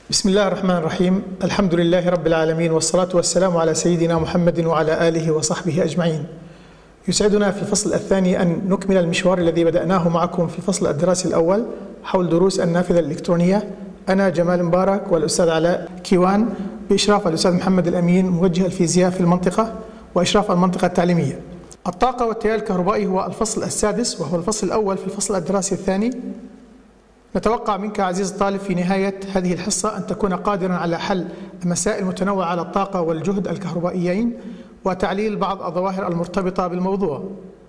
بسم الله الرحمن الرحيم. الحمد لله رب العالمين، والصلاة والسلام على سيدنا محمد وعلى آله وصحبه أجمعين. يسعدنا في الفصل الثاني أن نكمل المشوار الذي بدأناه معكم في الفصل الدراسي الأول حول دروس النافذة الإلكترونية. أنا جمال مبارك والأستاذ علاء كيوان بإشراف الأستاذ محمد الأمين موجه الفيزياء في المنطقة وإشراف المنطقة التعليمية. الطاقة والتيار الكهربائي هو الفصل السادس، وهو الفصل الأول في الفصل الدراسي الثاني. نتوقع منك عزيز الطالب في نهاية هذه الحصة أن تكون قادرا على حل مسائل متنوعة على الطاقة والجهد الكهربائيين وتعليل بعض الظواهر المرتبطة بالموضوع.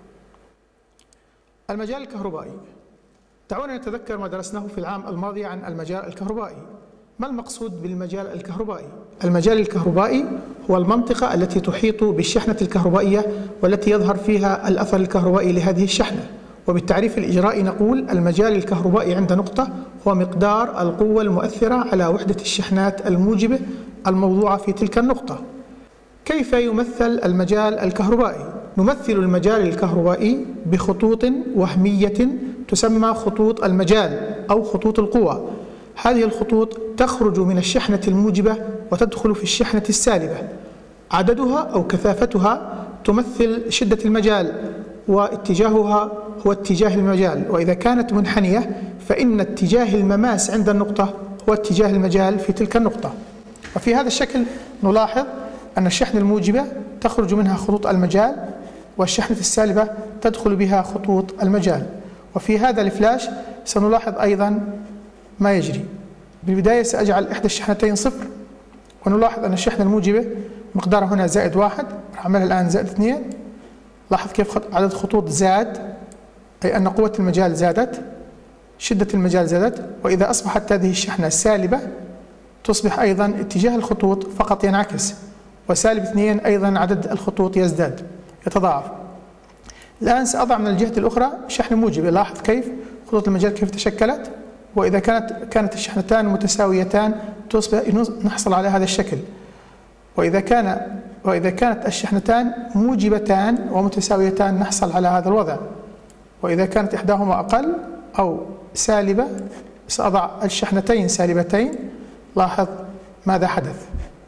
المجال الكهربائي، دعونا نتذكر ما درسناه في العام الماضي عن المجال الكهربائي. ما المقصود بالمجال الكهربائي؟ المجال الكهربائي هو المنطقة التي تحيط بالشحنة الكهربائية والتي يظهر فيها الأثر الكهربائي لهذه الشحنة. وبالتعريف الإجرائي نقول المجال الكهربائي عند نقطة هو مقدار القوة المؤثرة على وحدة الشحنات الموجبة الموضوعة في تلك النقطة. كيف يمثل المجال الكهربائي؟ نمثل المجال الكهربائي بخطوط وهمية تسمى خطوط المجال أو خطوط القوى. هذه الخطوط تخرج من الشحنة الموجبة وتدخل في الشحنة السالبة. عددها أو كثافتها تمثل شدة المجال، واتجاهها هو اتجاه المجال. وإذا كانت منحنية فإن اتجاه المماس عند النقطة هو اتجاه المجال في تلك النقطة. وفي هذا الشكل نلاحظ أن الشحنة الموجبة تخرج منها خطوط المجال، والشحنة السالبة تدخل بها خطوط المجال. وفي هذا الفلاش سنلاحظ أيضا ما يجري. بالبداية سأجعل إحدى الشحنتين صفر، ونلاحظ أن الشحنة الموجبة مقدارها هنا زائد 1، راح أعملها الآن زائد 2. لاحظ كيف عدد خطوط زاد، أي أن قوة المجال زادت، شدة المجال زادت. وإذا أصبحت هذه الشحنة سالبة تصبح أيضا اتجاه الخطوط فقط ينعكس، وسالب 2 أيضا عدد الخطوط يزداد يتضاعف. الآن سأضع من الجهة الأخرى شحنة موجبة. لاحظ كيف خطوط المجال كيف تشكلت، وإذا كانت الشحنتان متساويتان تصبح نحصل على هذا الشكل. وإذا كانت الشحنتان موجبتان ومتساويتان نحصل على هذا الوضع. وإذا كانت إحداهما أقل أو سالبة سأضع الشحنتين سالبتين. لاحظ ماذا حدث.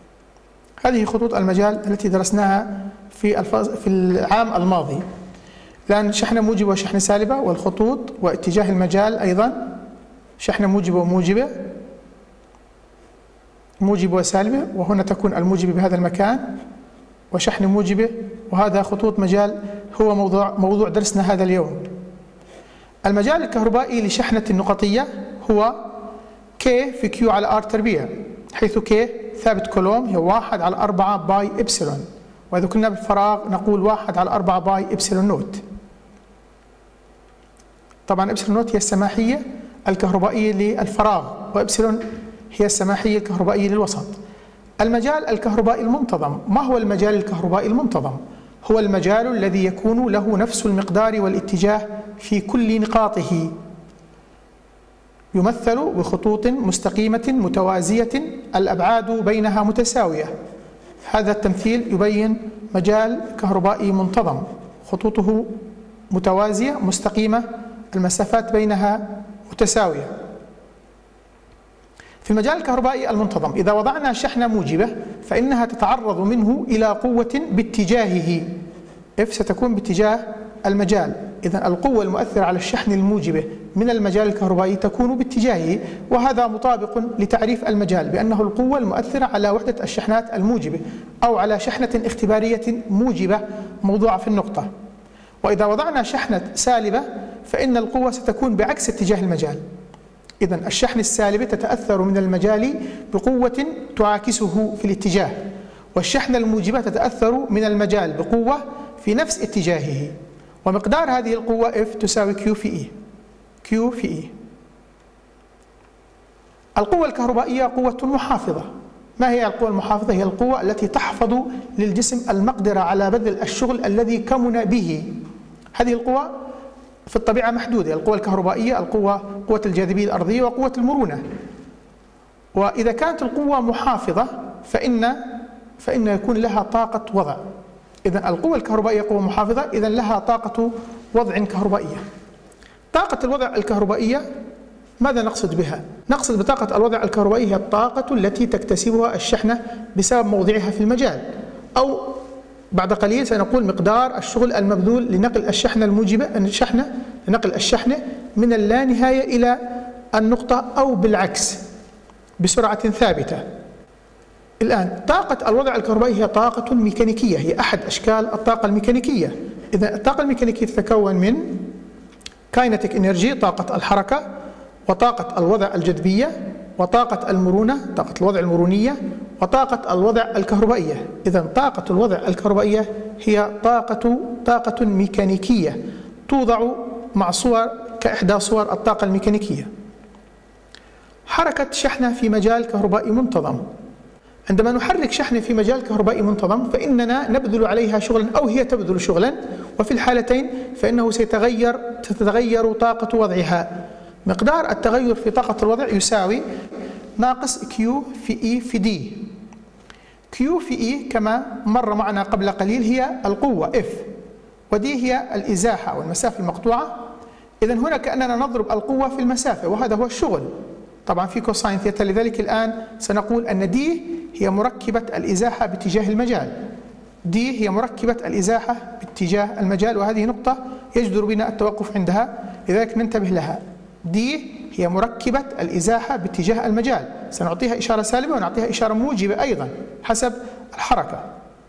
هذه خطوط المجال التي درسناها في العام الماضي. الآن شحنة موجبة وشحنة سالبة، والخطوط واتجاه المجال أيضا شحنة موجبة وموجبة، موجبة وسالبة، وهنا تكون الموجبة بهذا المكان، وشحنة موجبة. وهذا خطوط مجال هو موضوع درسنا هذا اليوم. المجال الكهربائي لشحنة النقطية هو K في Q على R تربيع، حيث K ثابت كولوم هي 1 على 4 باي إبسلون، وإذا كنا بالفراغ نقول 1 على 4 باي إبسلون نوت. طبعا إبسلون نوت هي السماحية الكهربائية للفراغ، وإبسلون هي السماحية الكهربائية للوسط. المجال الكهربائي المنتظم، ما هو المجال الكهربائي المنتظم؟ هو المجال الذي يكون له نفس المقدار والاتجاه في كل نقاطه، يمثل بخطوط مستقيمة متوازية الأبعاد بينها متساوية. هذا التمثيل يبين مجال كهربائي منتظم، خطوطه متوازية مستقيمة المسافات بينها متساوية. في المجال الكهربائي المنتظم إذا وضعنا شحنة موجبة فإنها تتعرض منه إلى قوة باتجاهه، F ستكون باتجاه المجال. إذن القوة المؤثرة على الشحن الموجبة من المجال الكهربائي تكون باتجاهه، وهذا مطابق لتعريف المجال بأنه القوة المؤثرة على وحدة الشحنات الموجبة أو على شحنة اختبارية موجبة موضوعة في النقطة. وإذا وضعنا شحنة سالبة فإن القوة ستكون بعكس اتجاه المجال. إذن الشحنة السالبة تتأثر من المجال بقوة تعاكسه في الاتجاه، والشحنة الموجبة تتأثر من المجال بقوة في نفس اتجاهه. ومقدار هذه القوة F تساوي Q في E. Q في E. القوة الكهربائية قوة محافظة. ما هي القوة المحافظة؟ هي القوة التي تحفظ للجسم المقدرة على بذل الشغل الذي كمن به. هذه القوة في الطبيعة محدودة. القوة الكهربائية قوة الجاذبية الأرضية وقوة المرونة. وإذا كانت القوة محافظة فإن يكون لها طاقة وضع. إذن القوة الكهربائية قوة محافظة، إذن لها طاقة وضع كهربائية. طاقة الوضع الكهربائية ماذا نقصد بها؟ نقصد بطاقة الوضع الكهربائي هي الطاقة التي تكتسبها الشحنة بسبب موضعها في المجال، أو بعد قليل سنقول مقدار الشغل المبذول لنقل الشحنة الموجبة لنقل الشحنة من اللانهاية إلى النقطة أو بالعكس بسرعة ثابتة. الآن طاقة الوضع الكهربائي هي طاقة ميكانيكية، هي أحد أشكال الطاقة الميكانيكية. إذا الطاقة الميكانيكية تتكون من كاينتيك إنرجي طاقة الحركة، وطاقة الوضع الجاذبية، وطاقة المرونة طاقة الوضع المرونية، وطاقة الوضع الكهربائية. إذن طاقة الوضع الكهربائية هي طاقة ميكانيكية توضع مع صور كإحدى صور الطاقة الميكانيكية. حركة شحنة في مجال كهربائي منتظم. عندما نحرك شحنة في مجال كهربائي منتظم فإننا نبذل عليها شغلا أو هي تبذل شغلا، وفي الحالتين فإنه تتغير طاقة وضعها. مقدار التغير في طاقة الوضع يساوي ناقص Q في E في D. Q في E كما مر معنا قبل قليل هي القوة F، ودي هي الإزاحة أو المسافة المقطوعة. إذن هنا كأننا نضرب القوة في المسافة، وهذا هو الشغل طبعا في كوساين ثيتا. لذلك الآن سنقول أن دي هي مركبة الإزاحة باتجاه المجال، دي هي مركبة الإزاحة باتجاه المجال، وهذه نقطة يجدر بنا التوقف عندها، لذلك ننتبه لها. دي هي مركبة الإزاحة باتجاه المجال، سنعطيها إشارة سالبة ونعطيها إشارة موجبة أيضا حسب الحركة.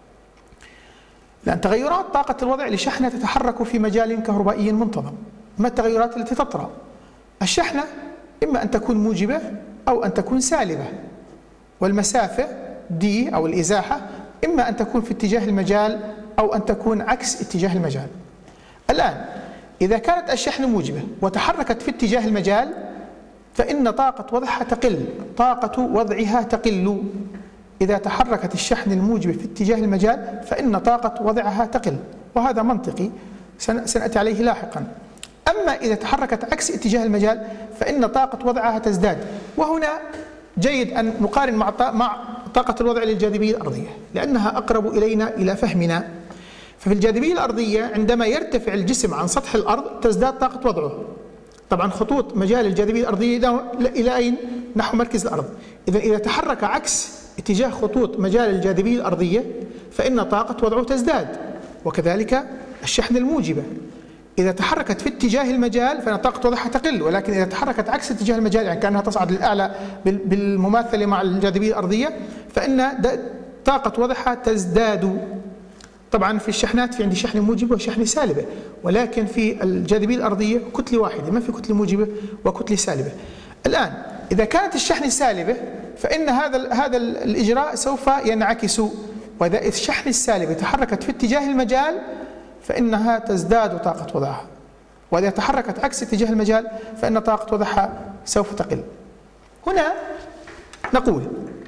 لأن تغيرات طاقة الوضع لشحنة تتحرك في مجال كهربائي منتظم. ما التغيرات التي تطرأ؟ الشحنة إما أن تكون موجبة أو أن تكون سالبة، والمسافة دي أو الإزاحة إما أن تكون في اتجاه المجال أو أن تكون عكس اتجاه المجال. الآن إذا كانت الشحنة موجبة وتحركت في اتجاه المجال فإن طاقة وضعها تقل، طاقة وضعها تقل. إذا تحركت الشحنة الموجبة في اتجاه المجال فإن طاقة وضعها تقل، وهذا منطقي سنأتي عليه لاحقا. أما إذا تحركت عكس اتجاه المجال فإن طاقة وضعها تزداد. وهنا جيد أن نقارن مع طاقة الوضع للجاذبية الأرضية لأنها أقرب إلينا إلى فهمنا. ففي الجاذبية الأرضية عندما يرتفع الجسم عن سطح الأرض تزداد طاقة وضعه. طبعا خطوط مجال الجاذبية الأرضية إلى أين؟ نحو مركز الأرض. إذا تحرك عكس اتجاه خطوط مجال الجاذبية الأرضية فإن طاقة وضعه تزداد، وكذلك الشحنة الموجبة. إذا تحركت في اتجاه المجال فإن طاقة وضعها تقل، ولكن إذا تحركت عكس اتجاه المجال يعني كأنها تصعد للأعلى بالمماثلة مع الجاذبية الأرضية فإن طاقة وضعها تزداد. طبعا في الشحنات في عندي شحنة موجبة وشحنة سالبة، ولكن في الجاذبية الأرضية كتلة واحدة، ما في كتلة موجبة وكتلة سالبة. الآن إذا كانت الشحنة سالبة فإن هذا الإجراء سوف ينعكس، وإذا الشحنة السالبة تحركت في اتجاه المجال فإنها تزداد طاقة وضعها، وإذا تحركت عكس اتجاه المجال فإن طاقة وضعها سوف تقل. هنا نقول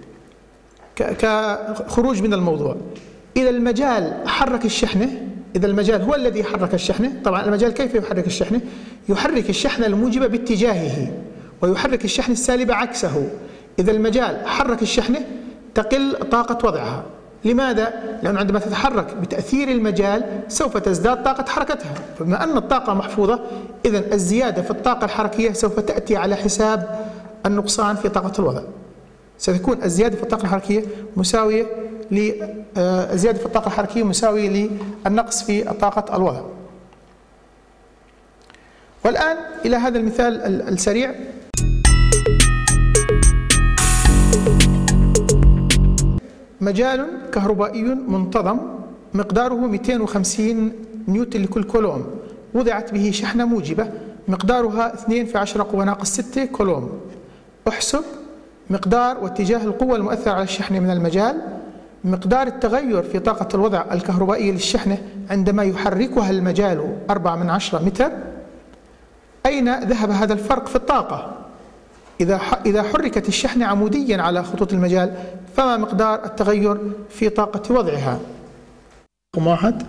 كخروج من الموضوع، إذا المجال حرك الشحنة، إذا المجال هو الذي حرك الشحنة، طبعا المجال كيف يحرك الشحنة؟ يحرك الشحنة الموجبة باتجاهه ويحرك الشحنة السالبة عكسه. إذا المجال حرك الشحنة تقل طاقة وضعها. لماذا؟ لأنه عندما تتحرك بتأثير المجال سوف تزداد طاقة حركتها، فبما أن الطاقة محفوظة إذن الزيادة في الطاقة الحركية سوف تأتي على حساب النقصان في طاقة الوضع. ستكون الزيادة في الطاقة الحركية مساوية الزيادة في الطاقة الحركية مساوية للنقص في طاقة الوضع. والآن إلى هذا المثال السريع. مجال كهربائي منتظم مقداره 250 نيوتن لكل كولوم، وضعت به شحنة موجبة مقدارها 2 في 10 قوة ناقص 6 كولوم. احسب مقدار واتجاه القوة المؤثرة على الشحنة من المجال، مقدار التغير في طاقة الوضع الكهربائية للشحنة عندما يحركها المجال 4/10 متر. أين ذهب هذا الفرق في الطاقة؟ إذا حركت الشحنة عموديا على خطوط المجال فما مقدار التغير في طاقة وضعها؟ رقم 1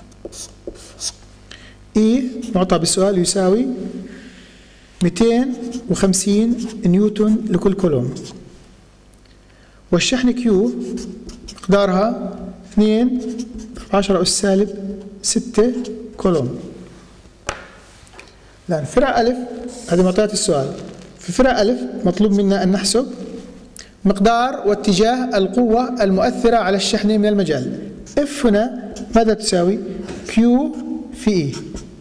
E معطى بالسؤال يساوي 250 نيوتن لكل كولوم، والشحنة Q مقدارها 2 في 10 أس سالب 6 كولوم. الآن فرع ألف هذه معطيات السؤال، في فرع ألف مطلوب منا أن نحسب مقدار واتجاه القوة المؤثرة على الشحنة من المجال. F هنا ماذا تساوي؟ Q في E،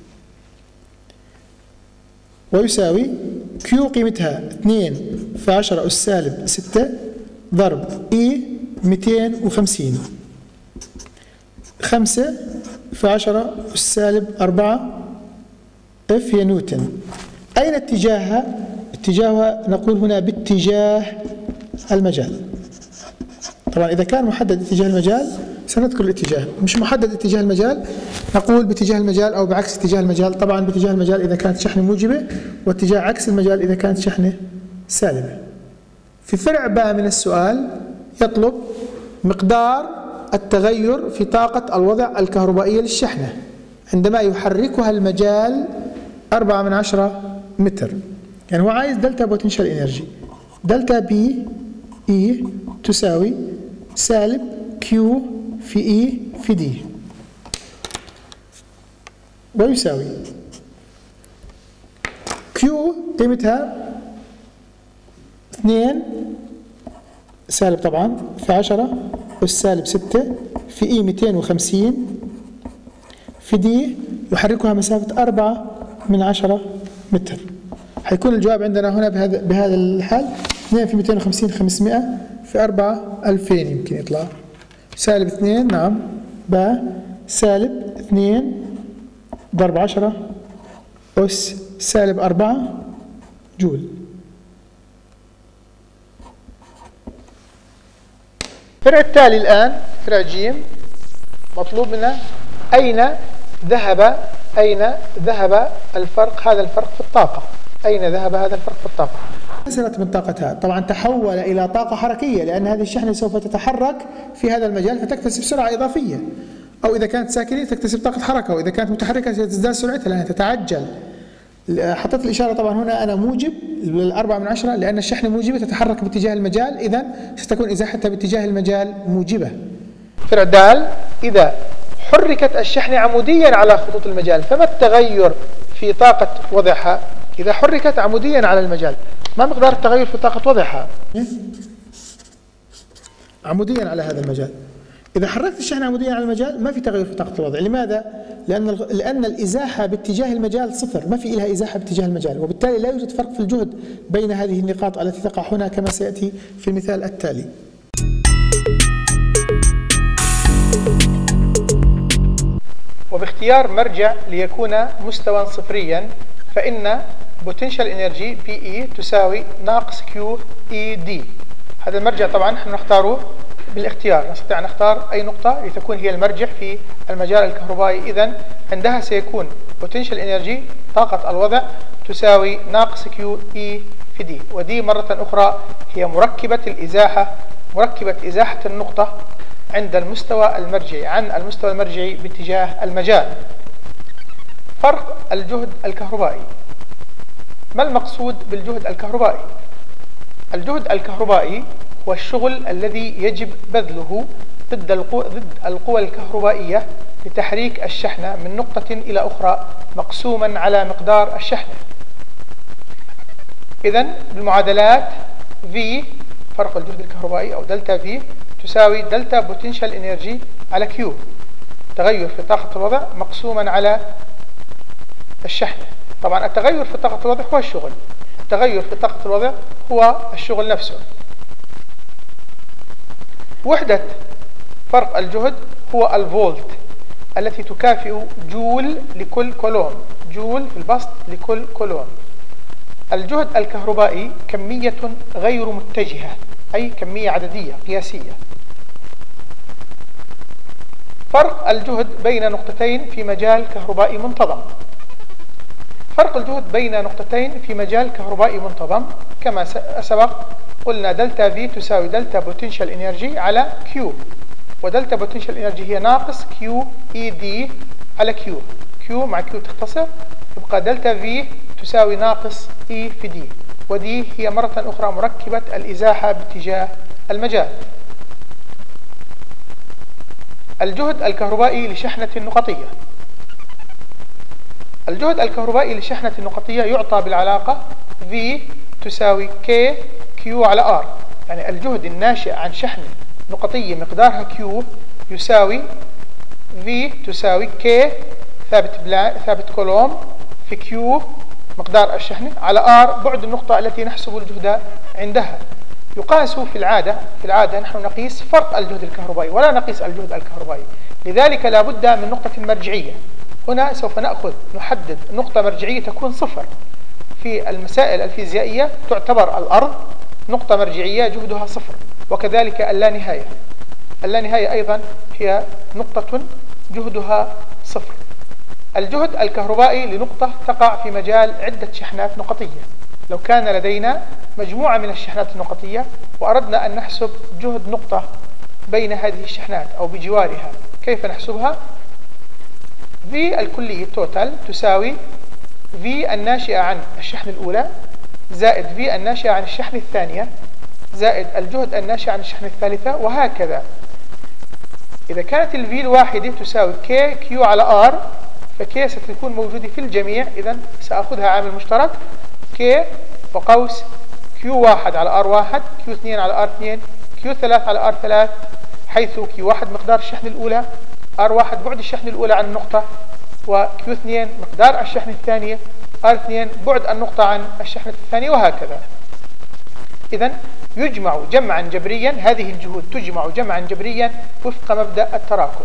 ويساوي Q قيمتها 2 في 10 أس سالب 6 ضرب E 250 5 في 10 أس سالب 4 F هي نيوتن. أين اتجاهها؟ اتجاهها نقول هنا باتجاه المجال. طبعا إذا كان محدد اتجاه المجال سنذكر الاتجاه، مش محدد اتجاه المجال نقول باتجاه المجال أو بعكس اتجاه المجال. طبعا باتجاه المجال إذا كانت شحنة موجبة، واتجاه عكس المجال إذا كانت شحنة سالبة. في فرع باء من السؤال يطلب مقدار التغير في طاقة الوضع الكهربائية للشحنة عندما يحركها المجال 4/10 متر. يعني هو عايز دلتا بوتنشال انرجي، دلتا بي اي تساوي سالب كيو في اي في دي، ويساوي كيو قيمتها 2 سالب طبعا في 10 أس سالب 6 في اي 250 في دي يحركها مسافة 4/10 متر. حيكون الجواب عندنا هنا بهذا الحال 2 في 250 500 في 4 2000 يمكن يطلع سالب 2 نعم باء سالب 2 ضرب 10 أس سالب 4 جول. الفرع التالي الآن فرع جيم مطلوب منا أين ذهب الفرق، هذا الفرق في الطاقة، أين ذهب هذا الفرق في الطاقة؟ حصلت من طاقتها طبعا تحول إلى طاقة حركية، لأن هذه الشحنة سوف تتحرك في هذا المجال فتكتسب سرعة إضافية، أو إذا كانت ساكنة تكتسب طاقة حركة، وإذا كانت متحركة ستزداد سرعتها لأنها تتعجل. حطيت الإشارة طبعا هنا أنا موجب 4/10 لأن الشحنة موجبة تتحرك باتجاه المجال، إذا ستكون إزاحتها باتجاه المجال موجبة. فرع د إذا حركت الشحنة عموديا على خطوط المجال فما التغير في طاقة وضعها؟ إذا حركت عموديا على المجال ما مقدار التغير في طاقة وضعها؟ عموديا على هذا المجال. إذا حركت الشحنة عموديا على المجال ما في تغير في طاقة الوضع. لماذا؟ لأن الإزاحة باتجاه المجال صفر، ما في لها إزاحة باتجاه المجال، وبالتالي لا يوجد فرق في الجهد بين هذه النقاط التي تقع هنا كما سيأتي في المثال التالي. وباختيار مرجع ليكون مستوى صفريا فإن potential energy PE تساوي ناقص QED. هذا المرجع طبعا نحن نختاره بالاختيار، نستطيع أن نختار أي نقطة لتكون هي المرجع في المجال الكهربائي. إذن عندها سيكون potential energy طاقة الوضع تساوي ناقص QE في D، ودي مرة أخرى هي مركبة الإزاحة، مركبة إزاحة النقطة عند المستوى المرجعي عن المستوى المرجعي باتجاه المجال. فرق الجهد الكهربائي. ما المقصود بالجهد الكهربائي؟ الجهد الكهربائي هو الشغل الذي يجب بذله ضد القوى الكهربائية لتحريك الشحنة من نقطة إلى أخرى مقسوما على مقدار الشحنة. إذن بالمعادلات V فرق الجهد الكهربائي أو دلتا V تساوي دلتا بوتنشال انرجي على Q، تغير في طاقة الوضع مقسوما على الشحنة. طبعا التغير في طاقة الوضع هو الشغل، التغير في طاقة الوضع هو الشغل نفسه. وحدة فرق الجهد هو الفولت التي تكافئ جول لكل كولوم، جول في البسط لكل كولوم. الجهد الكهربائي كمية غير متجهة، أي كمية عددية قياسية. فرق الجهد بين نقطتين في مجال كهربائي منتظم. فرق الجهد بين نقطتين في مجال كهربائي منتظم كما سبق قلنا دلتا في تساوي دلتا بوتنشال انرجي على كيو، ودلتا بوتنشال انرجي هي ناقص كيو اي دي على كيو، كيو مع كيو تختصر يبقى دلتا في تساوي ناقص اي في دي، ودي هي مرة أخرى مركبة الإزاحة باتجاه المجال. الجهد الكهربائي لشحنة نقطية. الجهد الكهربائي لشحنة نقطية يعطى بالعلاقة V تساوي K Q على R، يعني الجهد الناشئ عن شحنة نقطية مقدارها Q يساوي V تساوي K ثابت كولوم في Q مقدار الشحنة على R بعد النقطة التي نحسب الجهد عندها. يقاس في العادة نحن نقيس فرق الجهد الكهربائي ولا نقيس الجهد الكهربائي، لذلك لا بد من نقطة مرجعية. هنا سوف نحدد نقطة مرجعية تكون صفر. في المسائل الفيزيائية تعتبر الأرض نقطة مرجعية جهدها صفر، وكذلك اللانهاية. اللانهاية أيضا هي نقطة جهدها صفر. الجهد الكهربائي لنقطة تقع في مجال عدة شحنات نقطية. لو كان لدينا مجموعة من الشحنات النقطية وأردنا أن نحسب جهد نقطة بين هذه الشحنات أو بجوارها، كيف نحسبها؟ V الكلية توتال تساوي V الناشئة عن الشحنة الأولى زائد V الناشئة عن الشحنة الثانية زائد الجهد الناشئ عن الشحنة الثالثة، وهكذا. إذا كانت ال V الواحدة تساوي K Q على R، فK ستكون موجودة في الجميع، إذن سأخذها عامل مشترك K وقوس Q1 على R1 Q2 على R2 Q3 على R3، حيث Q1 مقدار الشحنة الأولى، R1 بعد الشحنة الأولى عن النقطة، وQ2 مقدار الشحنة الثانية، R2 بعد النقطة عن الشحنة الثانية، وهكذا. إذن يجمع جمعا جبريا، هذه الجهود تجمع جمعا جبريا وفق مبدأ التراكم.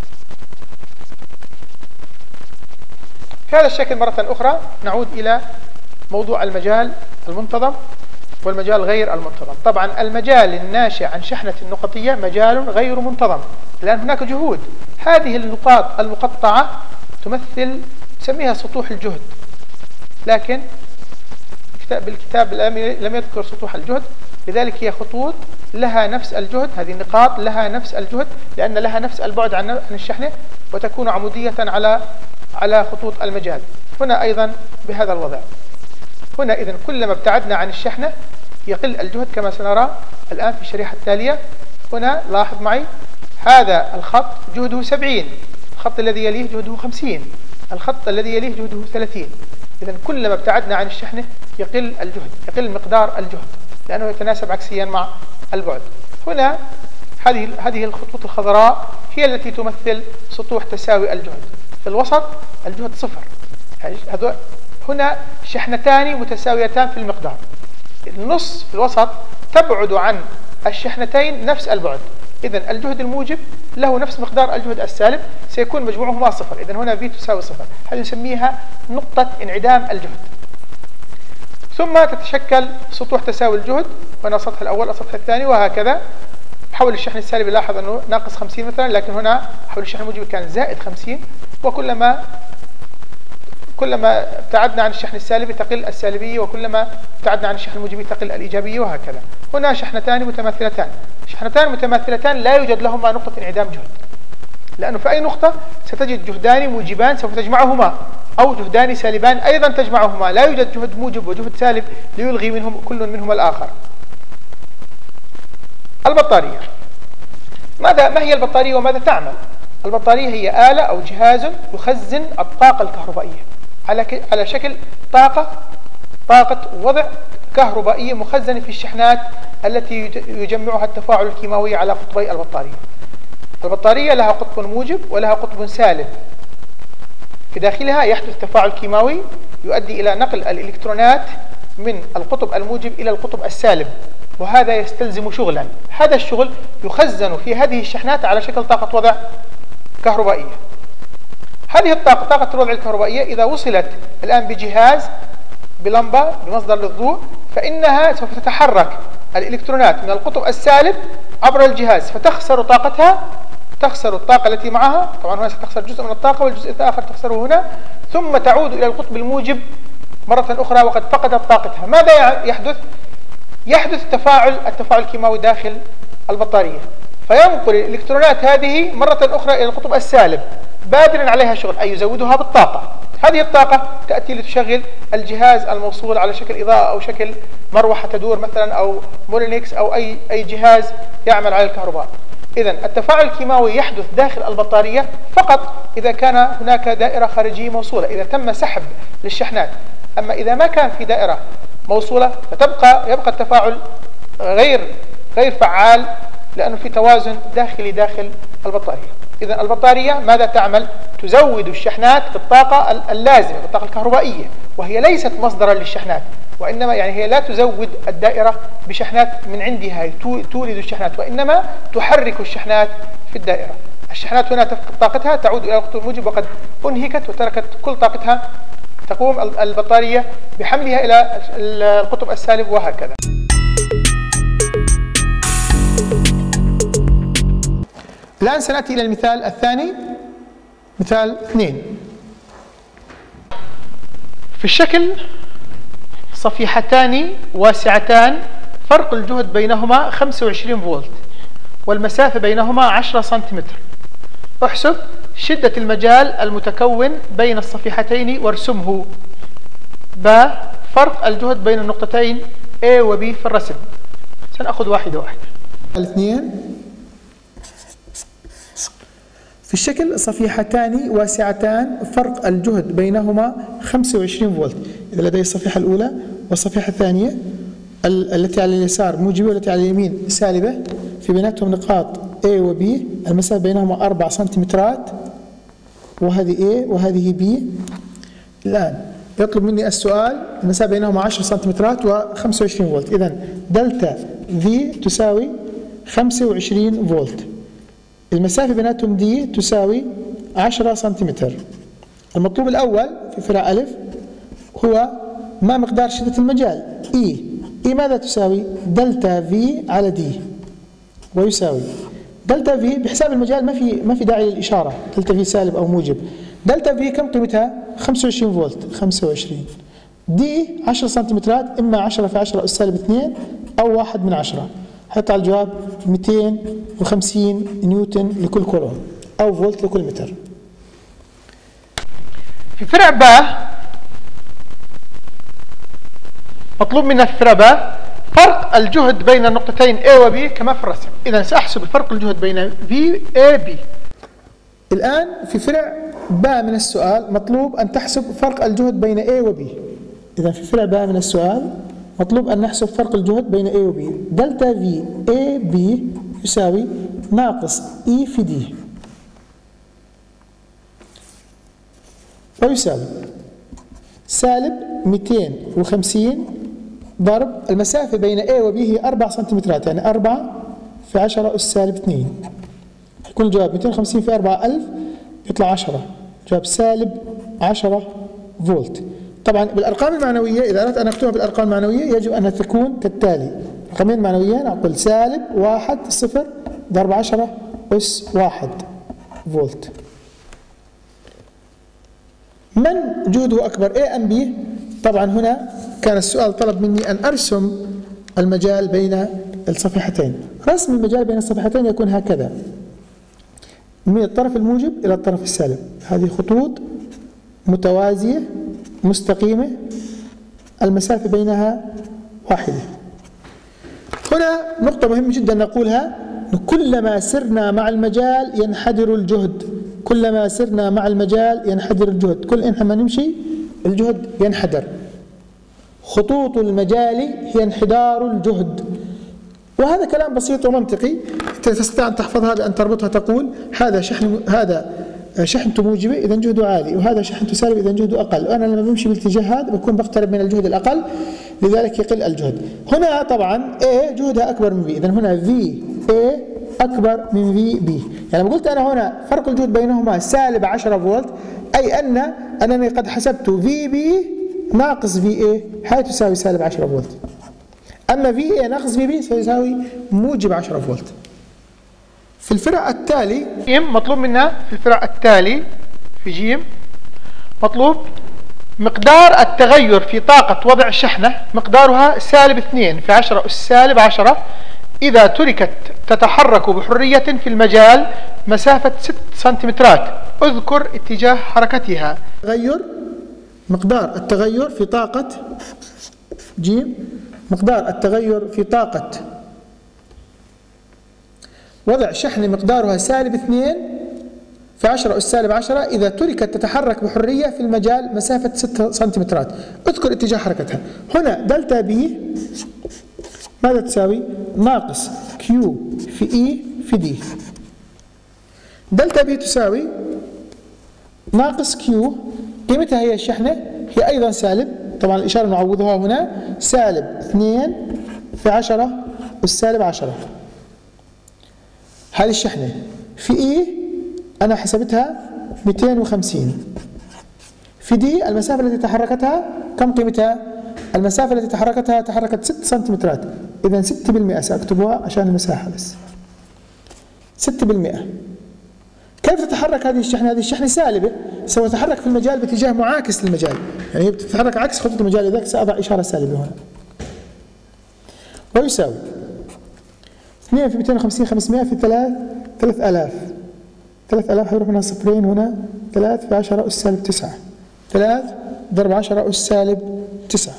في هذا الشكل مرة أخرى نعود إلى موضوع المجال المنتظم والمجال غير المنتظم. طبعا المجال الناشئ عن شحنة نقطية مجال غير منتظم، لأن هناك جهود. هذه النقاط المقطعة تسميها سطوح الجهد، لكن بالكتاب لم يذكر سطوح الجهد، لذلك هي خطوط لها نفس الجهد. هذه النقاط لها نفس الجهد لأن لها نفس البعد عن الشحنة، وتكون عمودية على خطوط المجال. هنا أيضا بهذا الوضع. هنا إذن كلما ابتعدنا عن الشحنة يقل الجهد كما سنرى الآن في الشريحة التالية. هنا لاحظ معي هذا الخط جهده 70، الخط الذي يليه جهده 50، الخط الذي يليه جهده 30. إذن كلما ابتعدنا عن الشحنة يقل الجهد، يقل مقدار الجهد، لأنه يتناسب عكسيا مع البعد. هنا هذه الخطوط الخضراء هي التي تمثل سطوح تساوي الجهد. في الوسط الجهد صفر. هنا شحنتان متساويتان في المقدار. النص في الوسط تبعد عن الشحنتين نفس البعد، إذن الجهد الموجب له نفس مقدار الجهد السالب، سيكون مجموعهما صفر. إذن هنا V تساوي صفر، هذه نسميها نقطة انعدام الجهد. ثم تتشكل سطوح تساوي الجهد، هنا السطح الأول السطح الثاني، وهكذا. حول الشحن السالبي لاحظ أنه ناقص 50 مثلا، لكن هنا حول الشحن الموجب كان زائد 50، وكلما ابتعدنا عن الشحن السالبي تقل السالبية، وكلما ابتعدنا عن الشحن الموجبي تقل الإيجابية، وهكذا. هنا شحنتان متماثلتان لا يوجد لهما نقطة انعدام جهد، لأنه في أي نقطة ستجد جهدان موجبان سوف تجمعهما، أو جهدان سالبان أيضا تجمعهما، لا يوجد جهد موجب وجهد سالب ليلغي كل منهما الآخر. البطارية. ما هي البطارية وماذا تعمل؟ البطارية هي آلة أو جهاز يخزن الطاقة الكهربائية على شكل طاقة وضع كهربائية مخزنة في الشحنات التي يجمعها التفاعل الكيماوي على قطبي البطارية. البطارية لها قطب موجب ولها قطب سالب، في داخلها يحدث تفاعل كيماوي يؤدي إلى نقل الإلكترونات من القطب الموجب إلى القطب السالب، وهذا يستلزم شغلا. هذا الشغل يخزن في هذه الشحنات على شكل طاقة وضع كهربائية. هذه الطاقة، طاقة الوضع الكهربائية، إذا وصلت الآن بجهاز بلمبة بمصدر للضوء، فإنها سوف تتحرك الإلكترونات من القطب السالب عبر الجهاز، فتخسر طاقتها، تخسر الطاقة التي معها. طبعا هنا ستخسر جزء من الطاقة والجزء الآخر تخسره هنا، ثم تعود إلى القطب الموجب مرة أخرى وقد فقدت طاقتها. ماذا يحدث؟ يحدث التفاعل الكيماوي داخل البطارية، فينقل الإلكترونات هذه مرة أخرى إلى القطب السالب بادرا عليها شغل، أي يزودها بالطاقة. هذه الطاقة تأتي لتشغل الجهاز الموصول على شكل إضاءة أو شكل مروحة تدور مثلا، أو مولينكس، أو أي جهاز يعمل على الكهرباء. إذن التفاعل الكيماوي يحدث داخل البطارية فقط إذا كان هناك دائرة خارجية موصولة، إذا تم سحب للشحنات. أما إذا ما كان في دائرة موصولة، يبقى التفاعل غير فعال، لأنه في توازن داخلي داخل البطارية. إذن البطارية ماذا تعمل؟ تزود الشحنات بالطاقة اللازمة، بالطاقة الكهربائية، وهي ليست مصدرا للشحنات، وإنما يعني هي لا تزود الدائرة بشحنات من عندها تولد الشحنات، وإنما تحرك الشحنات في الدائرة. الشحنات هنا تفقد طاقتها، تعود إلى القطب الموجب وقد أنهكت وتركت كل طاقتها، تقوم البطارية بحملها إلى القطب السالب وهكذا. الآن سنأتي إلى المثال الثاني، مثال 2. في الشكل صفيحتان واسعتان فرق الجهد بينهما 25 فولت والمسافة بينهما 10 سنتيمتر. احسب شدة المجال المتكون بين الصفيحتين وارسمه. فرق الجهد بين النقطتين A و B في الرسم. سنأخذ واحدة واحدة. الاثنين في الشكل صفيحتان واسعتان فرق الجهد بينهما 25 فولت. إذا لدي الصفيحة الأولى والصفيحة الثانية التي على اليسار موجبة والتي على اليمين سالبة، في بيناتهم نقاط A و B، المسافة بينهما 4 سنتيمترات، وهذه A وهذه B. الآن يطلب مني السؤال المسافة بينهما 10 سنتيمترات و25 فولت، إذن دلتا V تساوي 25 فولت. المسافة بيناتهم دي تساوي 10 سنتيمتر. المطلوب الأول في فرع ألف هو ما مقدار شدة المجال E. ماذا تساوي؟ دلتا في على دي، ويساوي دلتا في بحساب المجال ما في داعي للإشارة، دلتا في سالب أو موجب. دلتا في كم قيمتها؟ 25 فولت. 25 دي 10 سنتيمترات، إما 10 في 10 أس سالب 2 أو 1 من 10. هيطلع الجواب 250 نيوتن لكل كولوم أو فولت لكل متر. في فرع ب مطلوب منا في فرع ب فرق الجهد بين النقطتين A و B كما في الرسم. إذا سأحسب فرق الجهد بين AB. الآن في فرع ب من السؤال مطلوب أن تحسب فرق الجهد بين A و B. إذا في فرع ب من السؤال مطلوب أن نحسب فرق الجهد بين A و B. دلتا في AB يساوي ناقص E في D، ويساوي سالب 250 ضرب المسافة بين A و B هي 4 سنتيمترات، يعني 4 في 10 أس سالب 2. يكون الجواب 250 في 4000 يطلع 10، جواب سالب 10 فولت. طبعا بالأرقام المعنوية، إذا أردت أن أكتبها بالأرقام المعنوية يجب أن تكون كالتالي: الرقمين المعنويين أقول سالب 1 0 ضرب 10 أس 1 فولت. من جهده أكبر A أم B؟ طبعا هنا كان السؤال طلب مني أن أرسم المجال بين الصفيحتين. رسم المجال بين الصفيحتين يكون هكذا: من الطرف الموجب إلى الطرف السالب، هذه خطوط متوازية مستقيمة المسافة بينها واحدة. هنا نقطة مهمة جدا نقولها: كلما سرنا مع المجال ينحدر الجهد، كلما سرنا مع المجال ينحدر الجهد، كل إن ما نمشي الجهد ينحدر. خطوط المجال هي انحدار الجهد، وهذا كلام بسيط ومنطقي تستطيع أن تحفظها بأن تربطها. تقول هذا شحنته موجبة إذا جهده عالي، وهذا شحنته سالب إذا جهده أقل، وأنا لما بمشي بالاتجاه هذا بكون بقترب من الجهد الأقل، لذلك يقل الجهد. هنا طبعا A جهدها أكبر من B، إذا هنا VA أكبر من VB. يعني لما قلت أنا هنا فرق الجهد بينهما سالب 10 فولت، أي أنني قد حسبت VB ناقص VA هاي تساوي سالب 10 فولت، أما VA ناقص VB سيساوي موجب 10 فولت. في الفرع التالي مطلوب منا في الفرع التالي في ج مطلوب مقدار التغير في طاقة وضع شحنة مقدارها سالب 2 في 10 أس سالب 10 إذا تركت تتحرك بحرية في المجال مسافة 6 سنتيمترات. اذكر اتجاه حركتها. مقدار التغير في طاقة ج، مقدار التغير في طاقة وضع شحن مقدارها سالب 2 في 10 أس سالب 10 إذا تركت تتحرك بحرية في المجال مسافة 6 سنتيمترات. اذكر اتجاه حركتها. هنا دلتا بي ماذا تساوي؟ ناقص كيو في إي في دي. دلتا بي تساوي ناقص كيو، قيمتها هي الشحنة، هي أيضا سالب، طبعا الإشارة نعوضها هنا، سالب 2 في 10 أس سالب 10. هذه الشحنة. في إي أنا حسبتها 250. في دي المسافة التي تحركتها كم قيمتها؟ المسافة التي تحركت 6 سنتيمترات، إذا 6% سأكتبها عشان المساحة بس. 6%. كيف تتحرك هذه الشحنة؟ هذه الشحنة سالبة، سوف تتحرك في المجال باتجاه معاكس للمجال، يعني هي بتتحرك عكس خطوط المجال، لذلك سأضع إشارة سالبة هنا. ويساوي 2 في 250 500 في 3000. 3000 حيروح هنا صفرين هنا، 3 في 10 أس سالب 9. 3 ضرب 10 أس سالب 9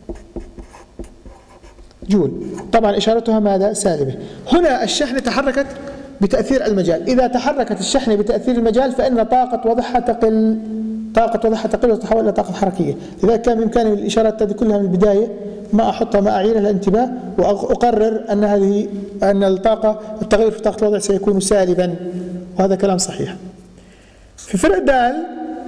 جول. طبعا إشارتها ماذا؟ سالبة. هنا الشحنة تحركت بتأثير المجال. إذا تحركت الشحنة بتأثير المجال فإن طاقة وضعها تقل، وتتحول إلى طاقة حركية. لذلك كان بإمكاني الإشارات هذه كلها من البداية ما أحطها، ما أعيرها الانتباه، وأقرر أن التغير في طاقة الوضع سيكون سالبا، وهذا كلام صحيح. في فرع دال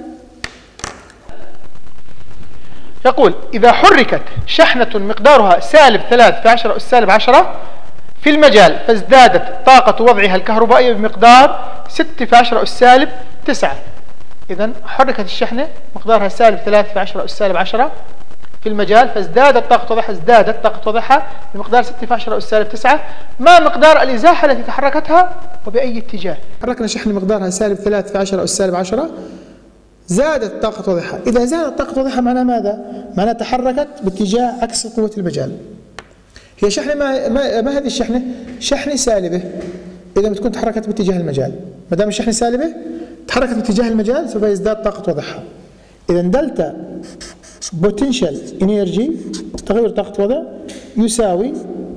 يقول إذا حركت شحنة مقدارها سالب 3 في 10 أس سالب 10 في المجال فازدادت طاقة وضعها الكهربائية بمقدار 6 في 10 أس سالب 9. إذن حركت الشحنة مقدارها سالب 3 في 10 أس سالب 10 في المجال فازدادت طاقة وضعها بمقدار 6 في 10 أس سالب 9. ما مقدار الإزاحة التي تحركتها وبأي اتجاه؟ حركنا شحنة مقدارها سالب 3 في 10 أس سالب 10، زادت طاقة وضعها. إذا زادت طاقة وضعها معناه ماذا؟ معناه تحركت باتجاه عكس قوة المجال. هي شحنة ما هذه الشحنة؟ شحنة سالبة، إذا بتكون تحركت باتجاه المجال. ما دام الشحنة سالبة تحركت باتجاه المجال سوف يزداد طاقة وضعها. إذا دلتا بوتنشال انرجي تغير طاقة وضع يساوي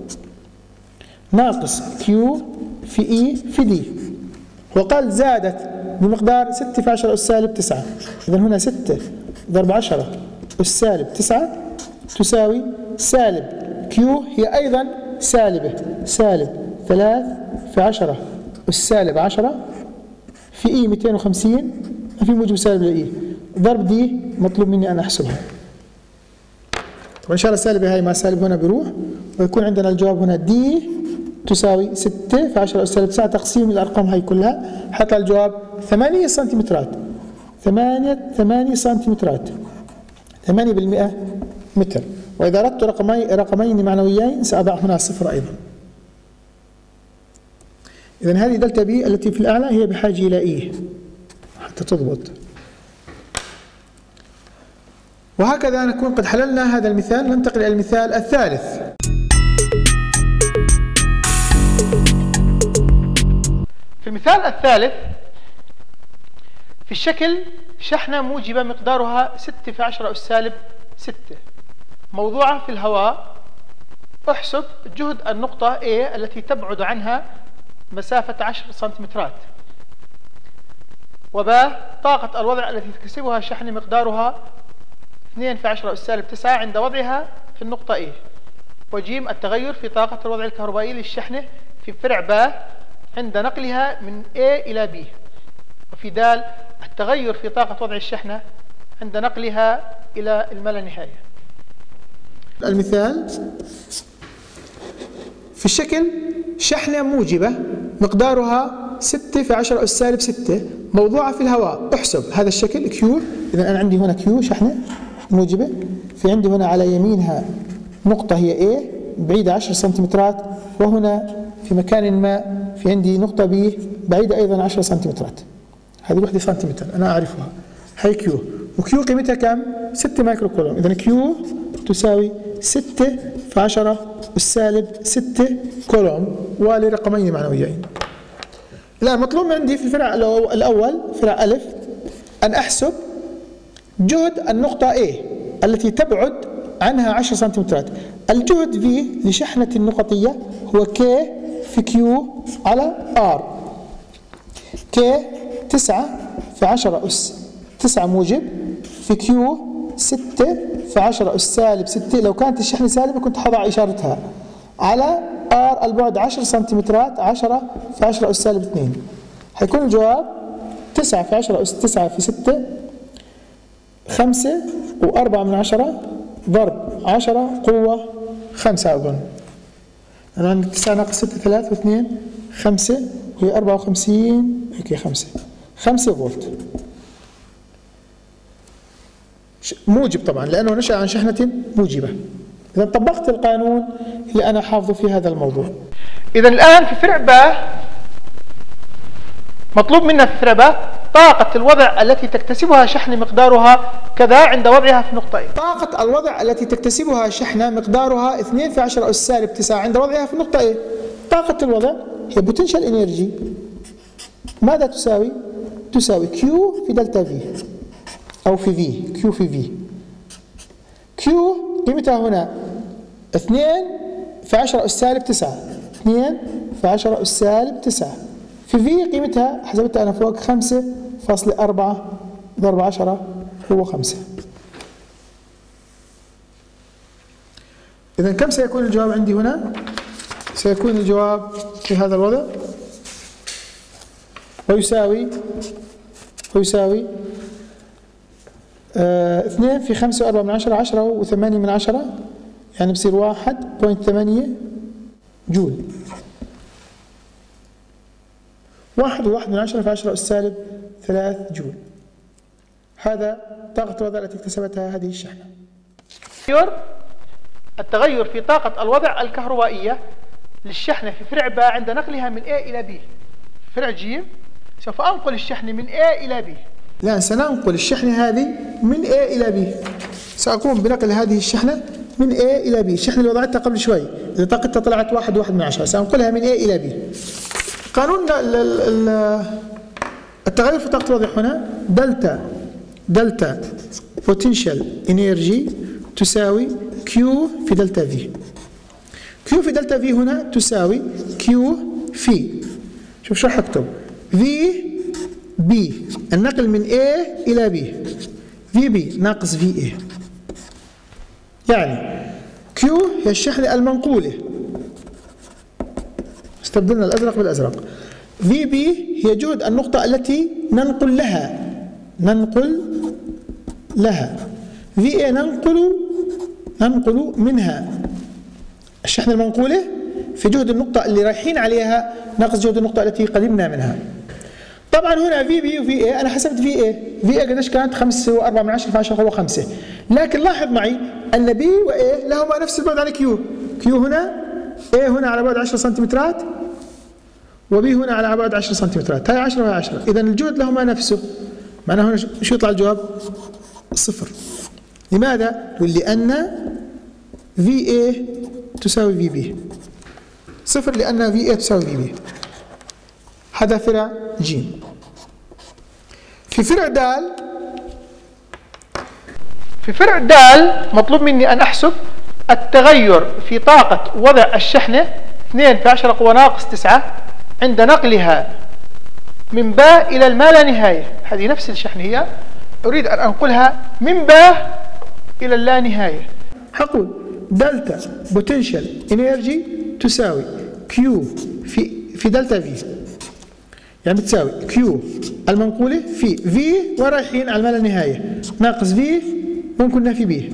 ناقص كيو في إي في دي. وقال زادت بمقدار 6 في 10 أس سالب 9. إذا هنا 6 ضرب 10 أس سالب 9 تساوي سالب كيو، هي أيضا سالبة، سالب 3 في 10 أس سالب 10 في إي 250، ما في موجب سالب لإي، ضرب دي مطلوب مني أن أحسبها. طبعا إن شاء الله سالبة هاي مع سالب هنا بيروح، ويكون عندنا الجواب هنا دي تساوي 6 في 10 أس سالب 9 تقسيم الأرقام هاي كلها، حطلع الجواب 8 سنتيمترات. 8 سنتيمترات، 8% متر. وإذا أردت رقمين معنويين سأضع هنا صفر أيضا. إذن هذه دلتا بي التي في الأعلى هي بحاجة إلى إيه حتى تضبط. وهكذا نكون قد حللنا هذا المثال. ننتقل إلى المثال الثالث. في المثال الثالث في الشكل شحنة موجبة مقدارها 6 في 10 أس سالب 6 موضوعة في الهواء. احسب جهد النقطة A التي تبعد عنها مسافة 10 سنتيمترات، وب طاقة الوضع التي تكسبها شحنة مقدارها 2 في 10 أس سالب 9 عند وضعها في النقطة A، وجيم التغير في طاقة الوضع الكهربائي للشحنة في فرع ب عند نقلها من A إلى B، وفي د التغير في طاقة وضع الشحنة عند نقلها إلى اللانهاية. المثال في الشكل شحنة موجبة مقدارها 6 في 10 أس سالب 6 موضوعة في الهواء. احسب هذا الشكل كيو. إذا أنا عندي هنا كيو شحنة موجبة، في عندي هنا على يمينها نقطة هي A بعيدة 10 سنتيمترات، وهنا في مكان ما في عندي نقطة B بعيدة أيضا 10 سنتيمترات. هذه وحدة سنتيمتر أنا أعرفها، هي كيو، وكيو قيمتها كم؟ 6 مايكرو كولوم. إذا كيو تساوي 6 في 10 أس سالب 6 كولوم، ولرقمين معنويين. الآن مطلوب عندي في الفرع الأول فرع ألف أن أحسب جهد النقطة A التي تبعد عنها 10 سنتيمترات. الجهد V لشحنة النقطية هو K في Q على R. K 9 في 10 أس 9 موجب في كيو 6 في 10 أس سالب 6. لو كانت الشحنة سالبة كنت حضع إشارتها على R البعد 10 سنتيمترات 10 في 10 أس سالب 2. حيكون الجواب 9 في 10 أس 9 في 6 5 و4 من 10 ضرب 10 قوة 5. أظن أنا عندي 9 ناقص 6 3 و2 5 وهي 54 هيك 5 فولت موجب طبعا لأنه نشأ عن شحنة موجبة. إذا طبقت القانون اللي أنا حافظه في هذا الموضوع. إذا الآن في فرع باء مطلوب منا في فرع باء طاقة الوضع التي تكتسبها شحنة مقدارها كذا عند وضعها في نقطة A. طاقة الوضع التي تكتسبها شحنة مقدارها 2 في 10 أس سالب 9 عند وضعها في نقطة A. طاقة الوضع هي بوتنشال انرجي. ماذا تساوي؟ تساوي Q في دلتا V أو في V. Q في V. Q قيمتها هنا 2 في 10 أس سالب 9. 2 في 10 أس سالب 9 في V قيمتها حسبتها أنا فوق 5.4 ضرب 10 هو 5. إذا كم سيكون الجواب عندي هنا؟ سيكون الجواب في هذا الوضع ويساوي 2 في 5 و4 من 10 10 و8 من 10 يعني بصير 1.8 جول. 1.1 من 10 في 10 أس سالب 3 جول. هذا طاقة الوضع التي اكتسبتها هذه الشحنة. التغير في طاقة الوضع الكهربائية للشحنة في فرع باء عند نقلها من A إلى B. فرع ج سوف أنقل الشحنة من A إلى B. الآن سننقل الشحنة هذه من A إلى B. سأقوم بنقل هذه الشحنة من A إلى B. الشحنة اللي وضعتها قبل شوي إذا طاقتها طلعت 1.1 من 10 سأنقلها من A إلى B. قانون التغير في طاقة الوضع هنا دلتا بوتنشال انرجي تساوي Q في دلتا V. Q في دلتا V هنا تساوي Q في شوف شو راح اكتب V B النقل من A إلى B V B ناقص V A يعني Q هي الشحنة المنقولة استبدلنا الأزرق بالأزرق. في بي هي جهد النقطة التي ننقل لها. في اي ننقل منها. الشحنة المنقولة في جهد النقطة اللي رايحين عليها ناقص جهد النقطة التي قدمنا منها. طبعا هنا في بي وفي اي أنا حسبت في اي قديش كانت 5.4 من 10 في 10 هو 5. لكن لاحظ معي أن بي واي لهما نفس البعد على كيو. كيو هنا A هنا على بعد 10 سنتيمترات وبي هنا على بعد 10 سنتيمترات. هاي 10 وهي 10. إذا الجهد لهما نفسه. معناه هنا شو يطلع الجواب؟ 0. لماذا؟ لأن VA تساوي VB. 0 لأن VA تساوي VB. هذا فرع ج. في فرع د مطلوب مني أن أحسب التغير في طاقة وضع الشحنة 2 في 10 قوة ناقص 9 عند نقلها من باء إلى الما لا نهاية. هذه نفس الشحنة هي أريد أن أنقلها من باء إلى اللا نهاية. حقول دلتا بوتنشال انرجي تساوي كيو في دلتا في يعني بتساوي كيو المنقولة في ورايحين على الما لا نهاية ناقص في ممكن في بي.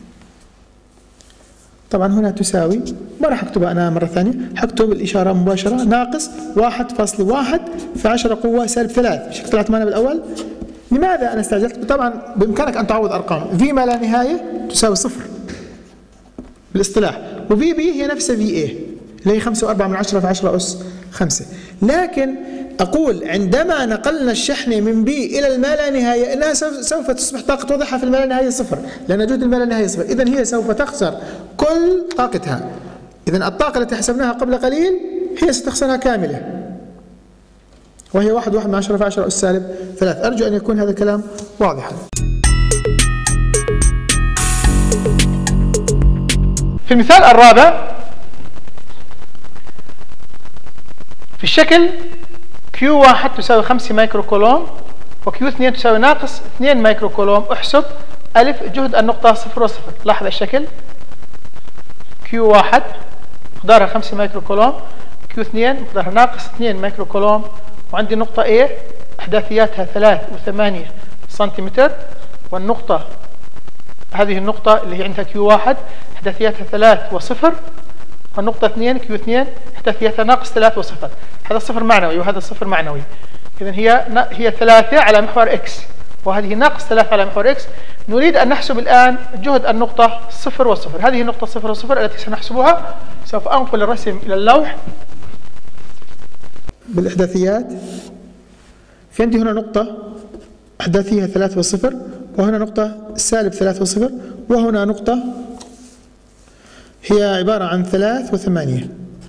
طبعا هنا تساوي ما راح اكتبها انا مره ثانيه حكتب الاشاره مباشره ناقص 1.1 في 10 قوه سالب 3. مش طلعت معنا بالاول؟ لماذا انا استعجلت؟ طبعا بامكانك ان تعوض ارقام في ما لا نهايه تساوي 0 بالاصطلاح وفي بي هي نفسها في اي اللي هي 5.4 من 10 في 10 أس 5. لكن أقول عندما نقلنا الشحنة من بي إلى الما لا نهاية إنها سوف تصبح طاقة وضعها في الما لا نهاية 0 لأن جهد الما لا نهاية 0. إذن هي سوف تخسر كل طاقتها. إذن الطاقة التي حسبناها قبل قليل هي ستخسرها كاملة وهي 1.1 من 10 في 10 أس سالب 3. أرجو أن يكون هذا الكلام واضحا. في المثال الرابع في الشكل Q1 تساوي 5 مايكرو كولوم وQ2 تساوي ناقص 2 مايكرو كولوم. احسب ألف جهد النقطة 0 و0. لاحظ الشكل، Q1 مقدارها 5 مايكرو كولوم، Q2 مقدارها ناقص 2 مايكرو كولوم، وعندي نقطة A أحداثياتها 3 و8 سنتيمتر، والنقطة هذه النقطة اللي هي عندها Q1 أحداثياتها 3 و0، والنقطة 2 Q2 أحداثياتها ناقص 3 و0. هذا الصفر معنوي وهذا الصفر معنوي. إذن هي 3 على محور X، وهذه ناقص 3 على محور X. نريد أن نحسب الآن جهد النقطة 0 و0. هذه النقطة 0 و0 التي سنحسبها. سوف أنقل الرسم إلى اللوح. بالإحداثيات في عندي هنا نقطة أحداثيها 3 و0، وهنا نقطة سالب 3 و0، وهنا نقطة هي عبارة عن 3 و8.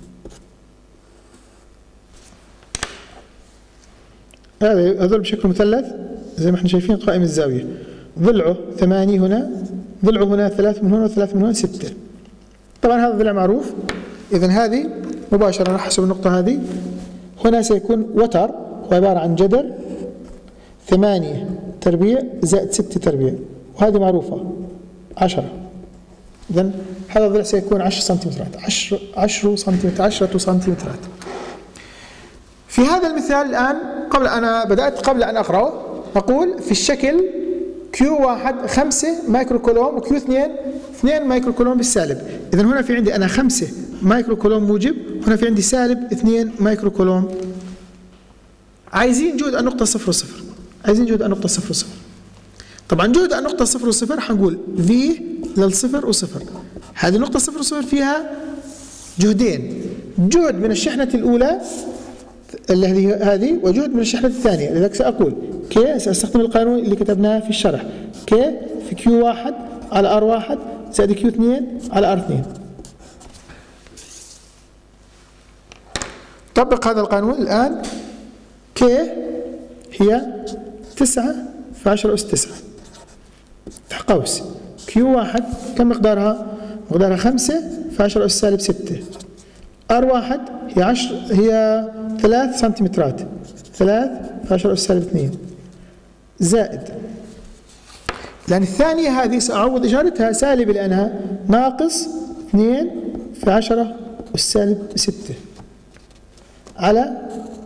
هذول بشكل مثلث زي ما احنا شايفين قائم الزاوية، ضلعه 8 هنا، ضلعه هنا 3 من هنا و3 من هنا 6. طبعا هذا الضلع معروف. إذن هذه مباشرة نحسب النقطة هذه. هنا سيكون وتر، هو عبارة عن جذر 8 تربيع زائد 6 تربيع، وهذه معروفة 10. إذن هذا الضلع سيكون 10 سنتيمترات، 10 سنتيمترات. في هذا المثال الآن قبل أن أقرأه أقول في الشكل Q1 5 مايكرو كولوم وQ2 2 مايكرو كولوم بالسالب. إذن هنا في عندي أنا 5 مايكرو كولوم موجب، هنا في عندي سالب 2 مايكرو كولوم. عايزين جهد النقطة 0 و0. عايزين جهد النقطة 0 و0. طبعا جهد النقطة 0 و0 حنقول V للصفر و0. هذه النقطة 0 و0 فيها جهدين، جهد من الشحنة الأولى اللي هذه وجهد من الشحنة الثانية. لذلك سأقول K، سأستخدم القانون اللي كتبناه في الشرح، K في Q1 على R1 زائد Q2 على R2. طبق هذا القانون الآن. K هي 9 في 10 أس 9 تحت قوس. Q1 كم مقدارها؟ مقدارها 5 في 10 أس سالب 6. R1 هي 3 سنتيمترات، 3 في 10 أس سالب 2 زائد، لأن الثانية هذه سأعوض إشارتها سالب لأنها ناقص 2 في 10 أس سالب 6 على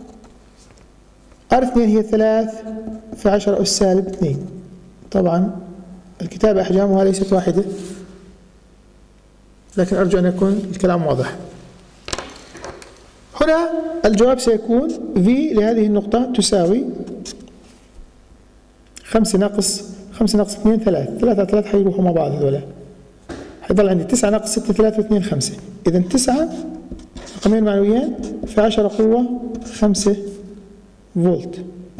R2 هي 3 في 10 أس سالب 2. طبعا الكتابة أحجامها ليست واحدة، لكن أرجو أن يكون الكلام واضح. هنا الجواب سيكون V لهذه النقطة تساوي 5 ناقص 2 3 3 حيروحوا مع بعض هذولا، حيضل عندي 9 ناقص 6 3 2 5. إذا 9 رقمين معنويين في 10 قوة 5 فولت.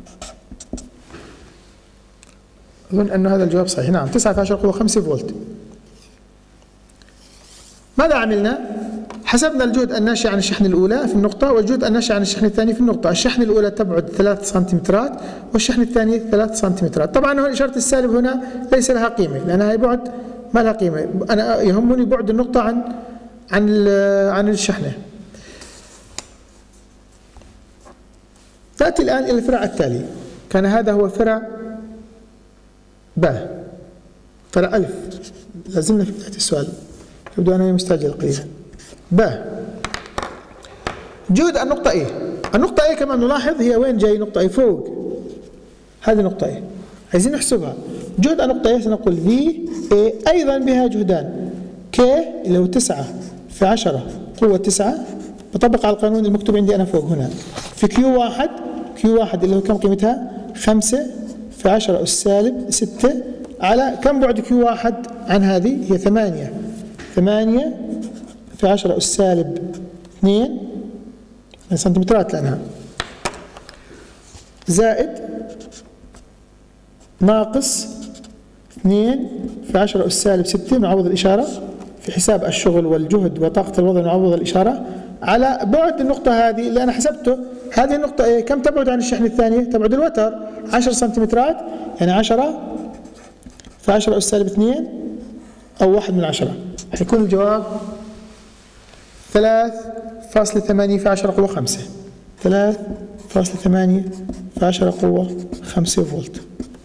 أظن أن هذا الجواب صحيح. نعم، 9 في 10 قوة 5 فولت. ماذا عملنا؟ حسبنا الجهد الناشئ عن الشحنة الأولى في النقطة والجهد الناشئ عن الشحنة الثانية في النقطة. الشحنة الأولى تبعد 3 سنتيمترات والشحنة الثانية 3 سنتيمترات. طبعا هنا إشارة السالب هنا ليس لها قيمة لأنها بعد ما لها قيمة. أنا يهمني بعد النقطة عن الشحنة. نأتي الآن إلى الفرع التالي. كان هذا هو فرع باء. فرع ألف لازلنا في بداية السؤال، يبدو أنني مستعجل قليلا. باء جهد النقطة A. النقطة A كما نلاحظ هي وين جاي؟ نقطة A فوق، هذه نقطة A عايزين نحسبها. جهد النقطة A سنقول V A أيضا بها جهدان K اللي هو 9 في 10 قوة 9، بطبق على القانون المكتوب عندي أنا فوق هنا، في Q1 اللي هو كم قيمتها؟ 5 في 10 أس سالب 6 على كم بعد Q1 عن هذه؟ هي 8 في 10 أس سالب 2 سنتيمترات لأنها، زائد ناقص 2 في 10 أس سالب 6 نعوض الإشارة في حساب الشغل والجهد وطاقة الوضع نعوض الإشارة على بعد النقطة هذه اللي أنا حسبته. هذه النقطة إيه؟ كم تبعد عن الشحنة الثانية؟ تبعد الوتر 10 سنتيمترات، يعني 10 في 10 أس سالب 2 أو 1 من 10. حيكون الجواب 3.8 في 10 قوة 5. 3.8 في 10 قوة 5 فولت.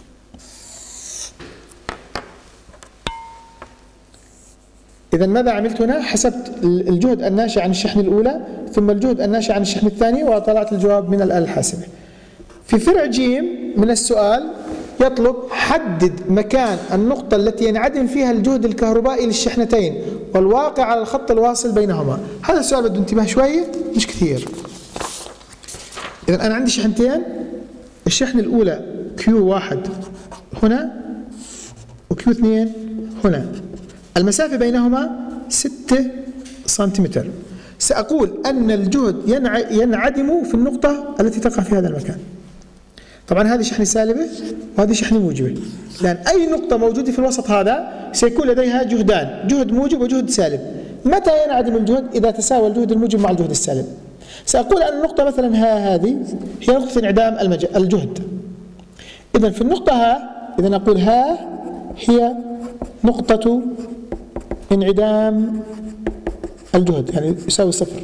إذا ماذا عملت هنا؟ حسبت الجهد الناشئ عن الشحنة الأولى ثم الجهد الناشئ عن الشحنة الثانية وطلعت الجواب من الآلة الحاسبة. في فرع ج من السؤال يطلب حدد مكان النقطة التي ينعدم فيها الجهد الكهربائي للشحنتين والواقع على الخط الواصل بينهما. هذا السؤال بده انتباه شوية مش كثير. إذا أنا عندي شحنتين، الشحنة الأولى Q1 هنا وQ2 هنا، المسافة بينهما 6 سنتيمتر. سأقول أن الجهد ينعدم في النقطة التي تقع في هذا المكان. طبعا هذه شحنة سالبة وهذه شحنة موجبة، لأن أي نقطة موجودة في الوسط هذا سيكون لديها جهدان، جهد موجب وجهد سالب. متى ينعدم الجهد؟ إذا تساوى الجهد الموجب مع الجهد السالب. سأقول أن النقطة مثلا هذه هي نقطة انعدام الجهد. إذا في النقطة إذا أقول هي نقطة انعدام الجهد، يعني يساوي 0.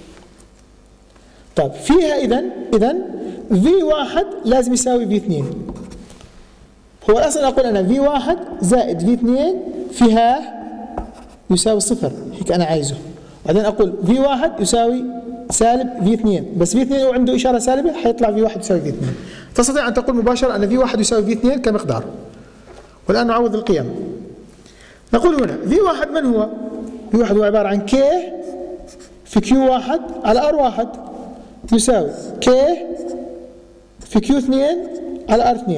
طيب فيها إذا V1 لازم يساوي V2. هو الأصل أقول أنا V1 زائد V2 فيها يساوي 0، هيك أنا عايزه. بعدين أقول V1 يساوي سالب V2، بس V2 عنده إشارة سالبة حيطلع V1 يساوي V2. تستطيع أن تقول مباشرة أن V1 يساوي V2 كمقدار. والآن نعوض القيم. نقول هنا V1 من هو؟ V1 هو عبارة عن K في Q1 على R1 يساوي K في Q2 على R2.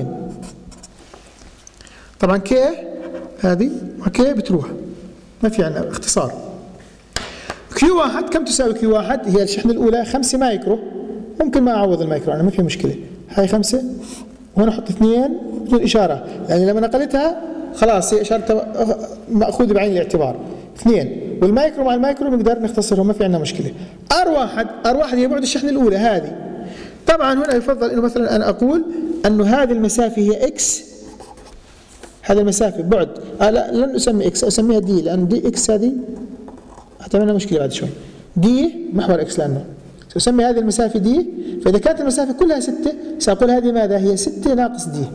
طبعا K هذه مع K بتروح، ما في عندنا اختصار. Q1 كم تساوي Q1؟ هي الشحنة الأولى 5 مايكرو، ممكن ما أعوض المايكرو أنا ما في مشكلة، هاي 5 وهنا أحط 2 بدون إشارة، يعني لما نقلتها خلاص هي إشارة مأخوذة بعين الاعتبار 2، والمايكرو مع المايكرو نقدر نختصرهم ما في عندنا مشكلة. R1 هي بعد الشحنة الأولى هذه. طبعا هنا يفضل إنه مثلا أنا أقول أنه هذه المسافة هي X، هذه المسافة بعد لا لن أسمي X، أسميها D، لأن دي X هذه هتعملنا مشكلة بعد شوي. دي محور X لأنه سأسمي هذه المسافة دي، فإذا كانت المسافة كلها 6 سأقول هذه ماذا؟ هي 6 ناقص دي.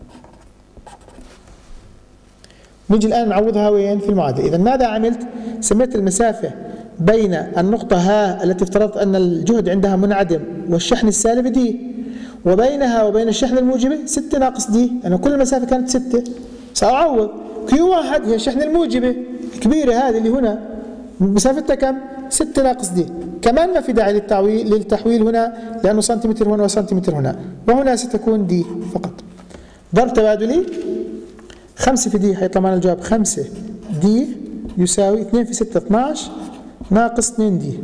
نجي الآن نعوضها وين؟ في المعادلة. إذا ماذا عملت؟ سميت المسافة بين النقطة التي افترضت أن الجهد عندها منعدم والشحن السالب دي، وبينها وبين الشحن الموجبة 6 ناقص دي، لأن كل المسافة كانت 6. سأعوض Q1 هي الشحنة الموجبة الكبيرة هذه اللي هنا مسافتها كم؟ 6 ناقص دي. كمان ما في داعي للتحويل هنا لأنه سنتيمتر هنا وسنتيمتر هنا، وهنا ستكون دي فقط. ضرب تبادلي 5 في دي حيطلع معنا الجواب 5 دي يساوي 2 في 6 12 ناقص 2 دي.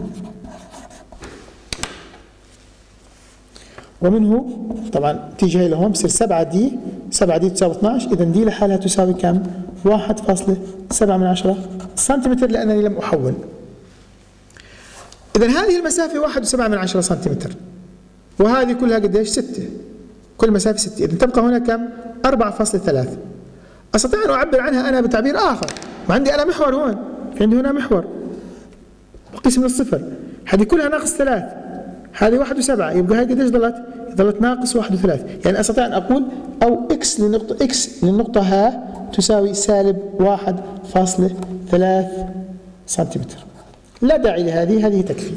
ومنه طبعا تيجي هي لهون بصير 7 دي تساوي 12، إذا دي لحالها تساوي كم؟ 1.7 سنتيمتر لأنني لم أحول. إذا هذه المسافة 1.7 سنتيمتر، وهذه كلها قديش؟ 6، كل مسافة 6، إذا تبقى هنا كم؟ 4.3. أستطيع أن أعبر عنها أنا بتعبير آخر، ما عندي أنا محور هون، في عندي هنا محور بقيس من الصفر، هذه كلها ناقص 3، هذه 1.7، يبقى هاي قديش ضلت ناقص 1.3. يعني أستطيع أن أقول أو إكس للنقطة تساوي سالب 1.3 سنتيمتر. لا داعي لهذه، هذه تكفي.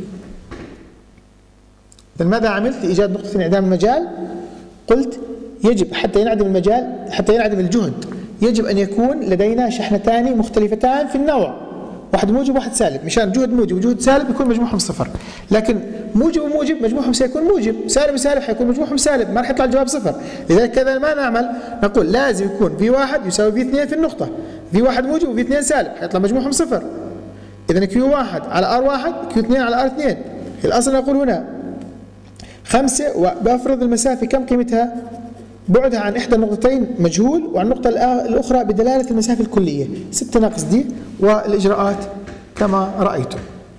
إذا ماذا عملت لإيجاد نقطة انعدام المجال؟ قلت يجب حتى ينعدم الجهد يجب أن يكون لدينا شحنتان مختلفتان في النوع، واحد موجب وواحد سالب، مشان جهد موجب وجهد سالب يكون مجموعهم 0. لكن موجب وموجب مجموعهم سيكون موجب، سالب وسالب حيكون مجموعهم سالب، ما راح يطلع الجواب 0. لذلك كذا ما نعمل، نقول لازم يكون V1 يساوي V2 في النقطة، V1 موجب وV2 سالب حيطلع مجموعهم 0. إذا Q1 على R1 Q2 على R2. الأصل نقول هنا 5 وبفرض المسافة كم قيمتها؟ بعدها عن إحدى النقطتين مجهول، وعن النقطة الأخرى بدلالة المسافة الكلية 6 ناقص دي، والإجراءات كما رأيتم.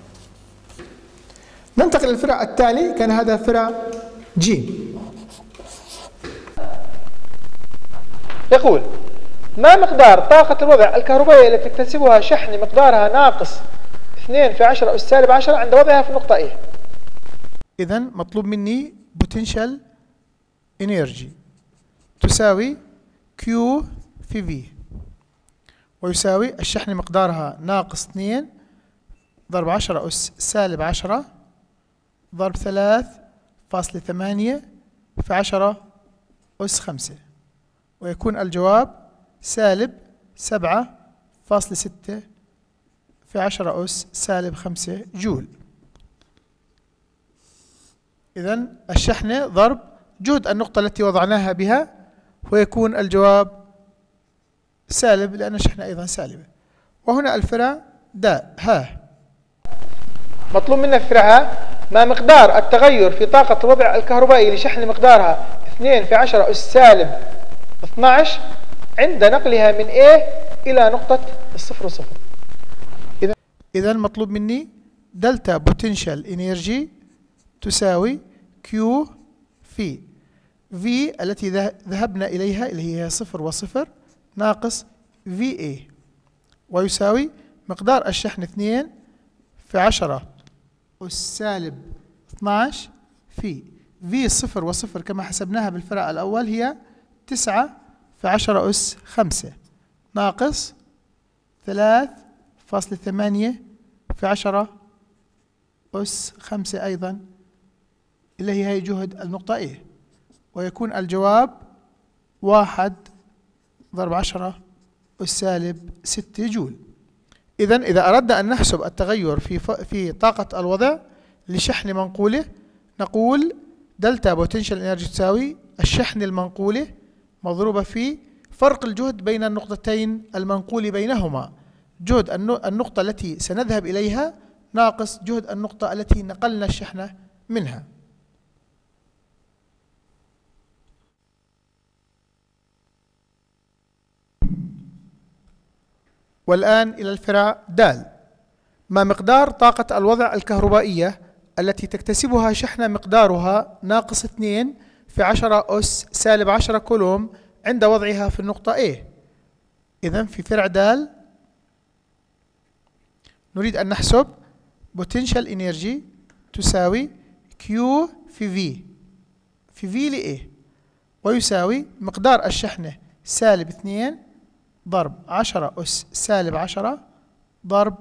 ننتقل للفرع التالي، كان هذا فرع ج. يقول: ما مقدار طاقة الوضع الكهربائية التي تكتسبها شحنة مقدارها ناقص 2 في 10 أس سالب 10 عند وضعها في النقطة A؟ إذا مطلوب مني potential energy تساوي Q في V، ويساوي الشحنة مقدارها ناقص 2 ضرب 10 أس سالب 10 ضرب 3.8 في 10 أس 5، ويكون الجواب سالب 7.6 في 10 أس سالب 5 جول. إذن الشحنة ضرب جهد النقطة التي وضعناها بها، ويكون الجواب سالب لأن الشحنة أيضا سالبة. وهنا الفرع ها. مطلوب منا في فرعها ما مقدار التغير في طاقة الوضع الكهربائي لشحن مقدارها 2 في 10 أس سالب 12 عند نقلها من A إلى نقطة الصفر وصفر. إذا مطلوب مني دلتا بوتنشال انرجي تساوي Q في V التي ذهبنا إليها اللي هي 0 وصفر ناقص VA، ويساوي مقدار الشحن 2 في 10 أس سالب 12 في V 0 وصفر كما حسبناها بالفرع الأول هي 9 في 10 أس 5 ناقص 3.8 في 10 أس 5 أيضا اللي هي جهد النقطة A، ويكون الجواب 1 ضرب 10 أس سالب 6 جول. إذا أردنا أن نحسب التغير في طاقة الوضع لشحن منقولة، نقول دلتا بوتنشال انرجي تساوي الشحن المنقولة مضروبة في فرق الجهد بين النقطتين المنقول بينهما، جهد النقطة التي سنذهب إليها ناقص جهد النقطة التي نقلنا الشحنة منها. والآن إلى الفرع د. ما مقدار طاقة الوضع الكهربائية التي تكتسبها شحنة مقدارها ناقص 2 في 10 أس سالب 10 كولوم عند وضعها في النقطة A. إذن في فرع د نريد أن نحسب potential energy تساوي Q في V ل A، ويساوي مقدار الشحنة سالب 2 ضرب 10 أس سالب 10 ضرب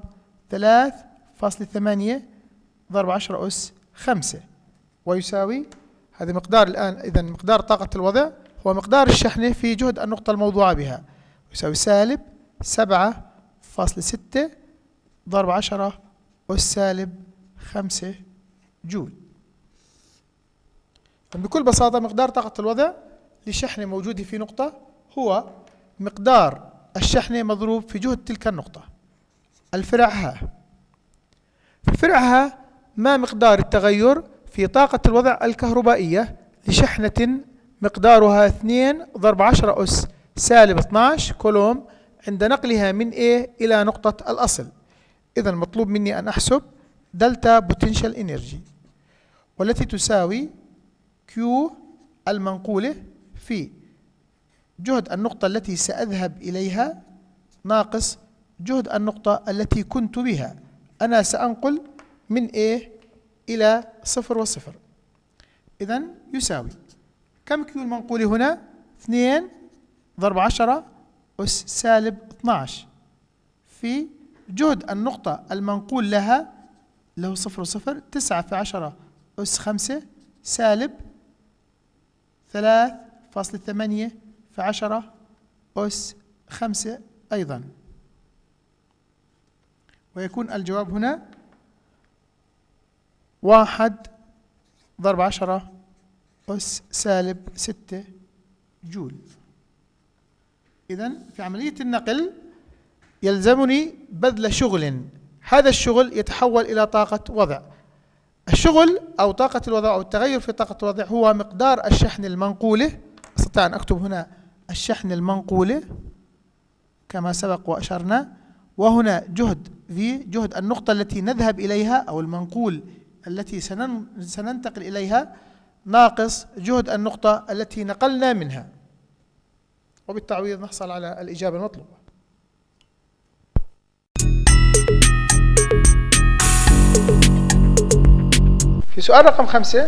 3.8 ضرب 10 أس 5، ويساوي هذا مقدار الآن. إذا مقدار طاقة الوضع هو مقدار الشحنة في جهد النقطة الموضوعة بها، يساوي سالب 7.6 ضرب 10 أس سالب 5 جول. بكل بساطة مقدار طاقة الوضع لشحنة موجودة في نقطة هو مقدار الشحنة مضروب في جهد تلك النقطة. الفرع ها. في فرع ها ما مقدار التغير في طاقة الوضع الكهربائية لشحنة مقدارها 2 ضرب 10 أس سالب 12 كولوم عند نقلها من A إلى نقطة الأصل. إذا مطلوب مني أن أحسب دلتا بوتنشال انرجي، والتي تساوي Q المنقولة في جهد النقطة التي سأذهب إليها ناقص جهد النقطة التي كنت بها. أنا سأنقل من A إلى 0 وصفر. إذن يساوي كم Q المنقولة هنا؟ 2 ضرب 10 أس سالب 12 في جهد النقطة المنقول لها له 0 وصفر 9 في 10 أس 5 سالب 3.8 في 10 أس 5 أيضا، ويكون الجواب هنا 1 ضرب 10 أس سالب 6 جول. إذن في عملية النقل يلزمني بذل شغل، هذا الشغل يتحول إلى طاقة وضع. الشغل أو طاقة الوضع أو التغير في طاقة الوضع هو مقدار الشحن المنقولة. أستطيع أن أكتب هنا الشحن المنقولة كما سبق وأشرنا، وهنا جهد V جهد النقطة التي نذهب إليها أو المنقول التي سننتقل إليها ناقص جهد النقطة التي نقلنا منها، وبالتعويض نحصل على الإجابة المطلوبة. في سؤال رقم 5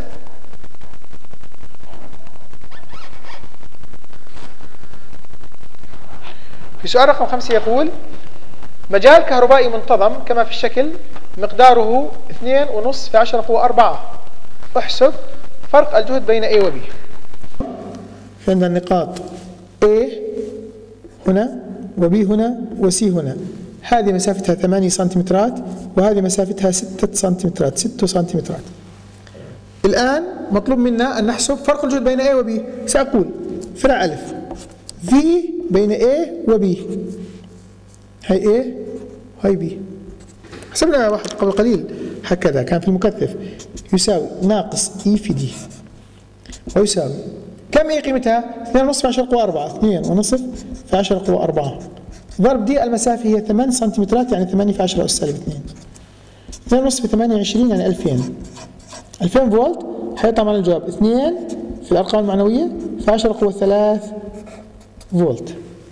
يقول مجال كهربائي منتظم كما في الشكل مقداره 2.5 في 10 قوة 4. احسب فرق الجهد بين A و B. عندنا النقاط A هنا و B هنا و C هنا. هذه مسافتها 8 سنتيمترات وهذه مسافتها 6 سنتيمترات 6 سنتيمترات. الآن مطلوب منا أن نحسب فرق الجهد بين A و B. سأقول فرع ألف V بين A و B، هاي A وهي B. حسبنا واحد قبل قليل هكذا كان في المكثف، يساوي ناقص E في D، ويساوي كم هي قيمتها؟ 2.5 في 10 قوة 4. 2.5 في 10 قوة 4 ضرب دي المسافة هي 8 سنتيمترات، يعني 8 في 10 أس سالب 2. 2.5 في 28 يعني 2000. 2000 فولت. هيطلع معنا الجواب 2 في الأرقام المعنوية في 10 قوة 3 فولت.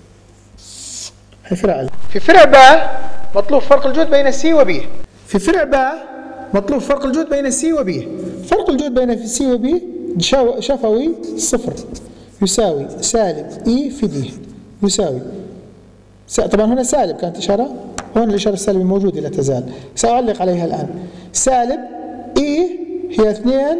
هي فرع ألف. في فرع باء مطلوب فرق الجهد بين C و B. في فرع باء مطلوب فرق الجهد بين C و B. فرق الجهد بين C و B شفوي صفر، يساوي سالب E في D، يساوي طبعا هنا سالب كانت إشارة، هون الإشارة السالبة موجودة لا تزال، سأعلق عليها الآن. سالب E هي 2